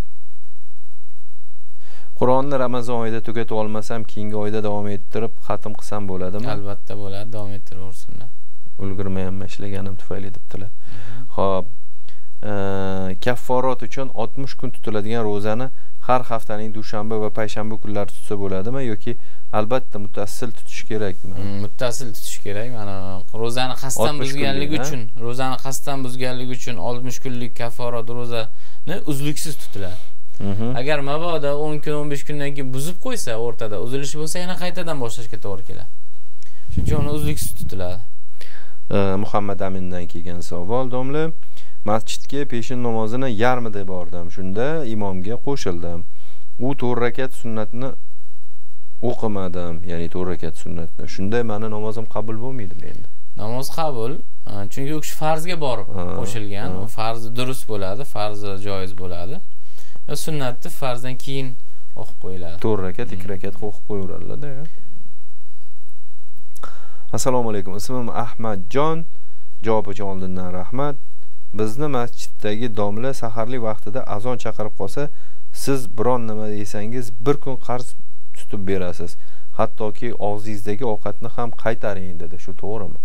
Qur'onni Ramazon oyida tugatib olmasam, keyingi oyda davom ettirib xatm qilsam bo'ladimi? Albatta bo'ladi, davom ettiraversinlar. Ulgurmayapman ishlaganim tufayli debdilar. Xo'p, kafforat uchun oltmish kun tutiladigan ro'zani har haftaning dushanba va payshanba kunlari tutsa bo'ladimi yoki albatta muttasil tutish kerakmi? Muttasil tutish kerak. Mana ro'zani qasddan buzganligi uchun, ro'zani qasddan buzganligi uchun oltmish kunlik kafforat ro'zani uzluksiz tutiladi. Agar mabodo o'n kun o'n besh kundan keyin buzib qo'ysa, o'rtada uzilish bo'lsa, yana qaytadan boshlashga to'g'ri keladi. Shuning uchun uni uzluksiz tutiladi. Muhammad Amindan kelgan savol domla. Masjidga peshin namozini yarmida bordim. Shunda imomga qo'shildim. U to'rt rakat sunnatni o'qimadim, ya'ni to'rt rakat sunnatni. Shunda meni namozim qabul bo'lmaydimi endi? Namoz qabul, chunki u kishi farzga borib qo'shilgan. U farzi durust bo'ladi, farzi joiz bo'ladi. Sunnatni farzdan keyin o'qib qo'yiladi. to'rt rakat, ikki rakat o'qib qo'yaveradi-da. Assalomu alaykum. Ismim Ahmadjon. Javob uchun oldindan rahmat. Bizni masjiddagi domla saharlik vaqtida azon chaqirib qolsa, siz biron nima desangiz bir kun qarz tutib berasiz. Hattoki og'zingizdagi ovqatni ham qaytaring dedi. Shu to'g'rimi?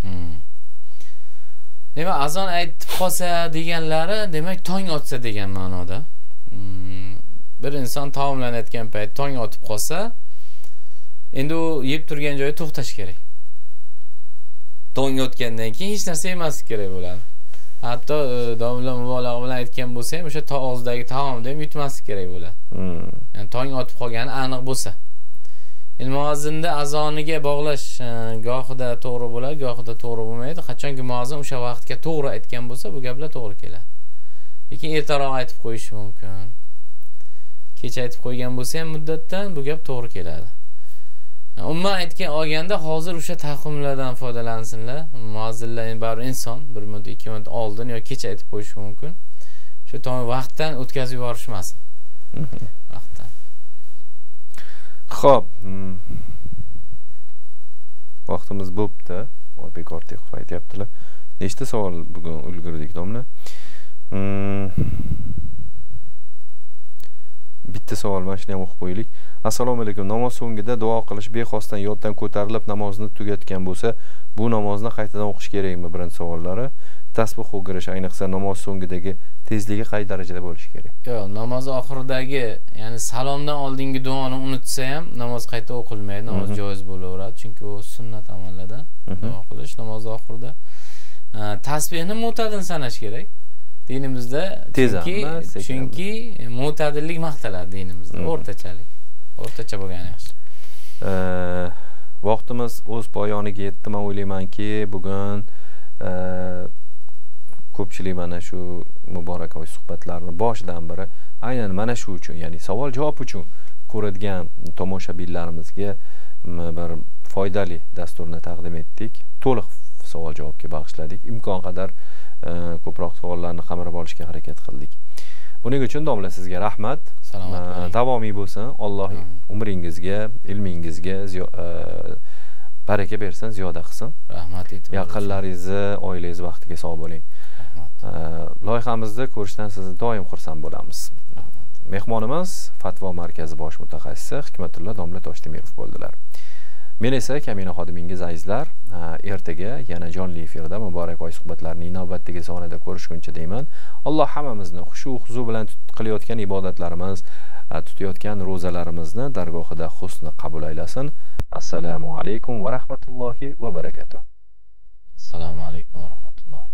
Demak, azon aytib qolsa deganlari, demak tong otsa degan ma'noda. Bir inson taomlanayotgan payt tong otib qolsa, endi u yeb turgan joyi to'xtash kerak. Tong otgandan keyin hech narsa yemaslik kerak bo'ladi. Hatto domla mubolag'a bilan aytgan bo'lsa ham o'sha og'zidagi taomni ham yutmaslik kerak bo'ladi. Ya'ni tong otib qolgani aniq bo'lsa. Endi muozzinda azoniga bog'lash gohida to'g'ri bo'ladi, gohida to'g'ri bo'lmaydi. Qachonki muozzin o'sha vaqtga to'g'ri aytgan bo'lsa, bu gaplar to'g'ri keladi. Lekin ertaroq aytib qo'yishi mumkin. Kech aytib qo'ygan bo'lsa ham muddatdan bu gap to'g'ri keladi. Umuman aytgan olganda hozir o'sha taqvimlardan foydalansinlar. Muozzinlar baribir inson, bir minut, ikki minut oldin yoki kech aytib qo'yishi mumkin. Shu tom vaqtdan o'tkazib yuborishmasin. Vaqtdan. Xo'p. Vaqtimiz bo'pti. Voy bekor teqib aytyaptilar. Nechta savol bugun ulgurdik domla? Bitta savol mana shuni ham o'qib qo'yaylik. Assalomu alaykum. Namoz so'ngida duo qilish bexosdan yoddan ko'tarilib namozni tugatgan bo'lsa, bu namozni qaytadan o'qish kerakmi? Birinchi savollari. Tasbih o'qirish, ayniqsa namoz so'ngidagi tezligi qay darajada bo'lishi kerak? Yo'q, namoz oxiridagi, ya'ni salomdan oldingi duoni unutsa ham namoz qayta o'qilmaydi, namoz joiz bo'laveradi, chunki u sunnat amallardan duo qilish namoz oxirida. Tasbihni mo'tadil sanash kerak. Dinimizda chunki chunki mo'tadillik maqtaladi dinimizda, o'rtachalik. O'rtacha bo'lgani yaxshi. Vaqtimiz o'z poyoniga yetdi. Men o'ylaymanki, bugun ko'pchilik mana shu muborak oy suhbatlarini boshidan beri aynan mana shu uchun, ya'ni savol javob uchun ko'radigan tomoshabinlarimizga bir foydali dasturni taqdim etdik. To'liq savol javobga bag'ishladik. Imkon qadar ko'proq savollarni qamrab olishga harakat qildik. Buning uchun domla sizga rahmat. Davomiy bo'lsin. Alloh umringizga, ilmingizga baraka bersin, ziyoda qilsin. Rahmat etib. Yaqinlaringizni, oilangiz vaqtiga sog' bo'ling. Rahmat. Loyihamizda ko'rishdan sizni doim xursand bo'lamiz. Rahmat. Mehmonimiz Fatvo markazi bosh mutaxassisi Hikmatullo domla Toshdemirov bo'ldilar. Men esa Kamina xodimingiz azizlar, ertaga yana jonli efirda muborak oy suhbatlarining navbatdagi sonida ko'rishguncha deyman. Alloh hammamizni xushu-xuzu bilan qilayotgan ibodatlarimiz, tutayotgan ro'zalarimizni dargohida husni qabul aylasin. Assalomu alaykum va rahmatullohi va barakatuh. Assalomu alaykum va rahmatullohi.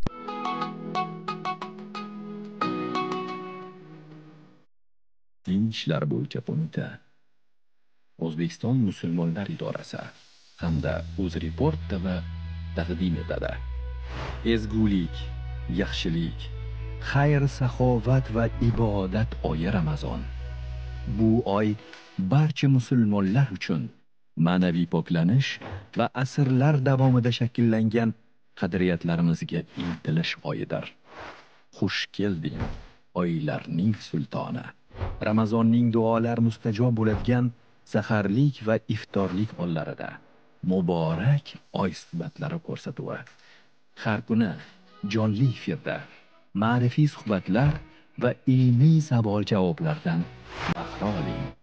Din ishlari bo'yicha qo'mita, O'zbekiston musulmonlar idorasi hamda UzReport va taqdim etadi. Ezgulik, yaxshilik, xayr, saxovat va ibodat oyi Ramazon. Bu oy barcha musulmonlar uchun ma'naviy poklanish va asrlar davomida shakllangan qadriyatlarimizga intilish oyidir. Xush kelding, oylarning sultoni. Ramazonning duolar mustajob bo'ladigan saharlik va iftorlik onlarida muborak oy suhbatlari ko'rsatuvi. Har kuni jonli efirda ma'rifiy suhbatlar va ilmiy savol-javoblardan bahra oling.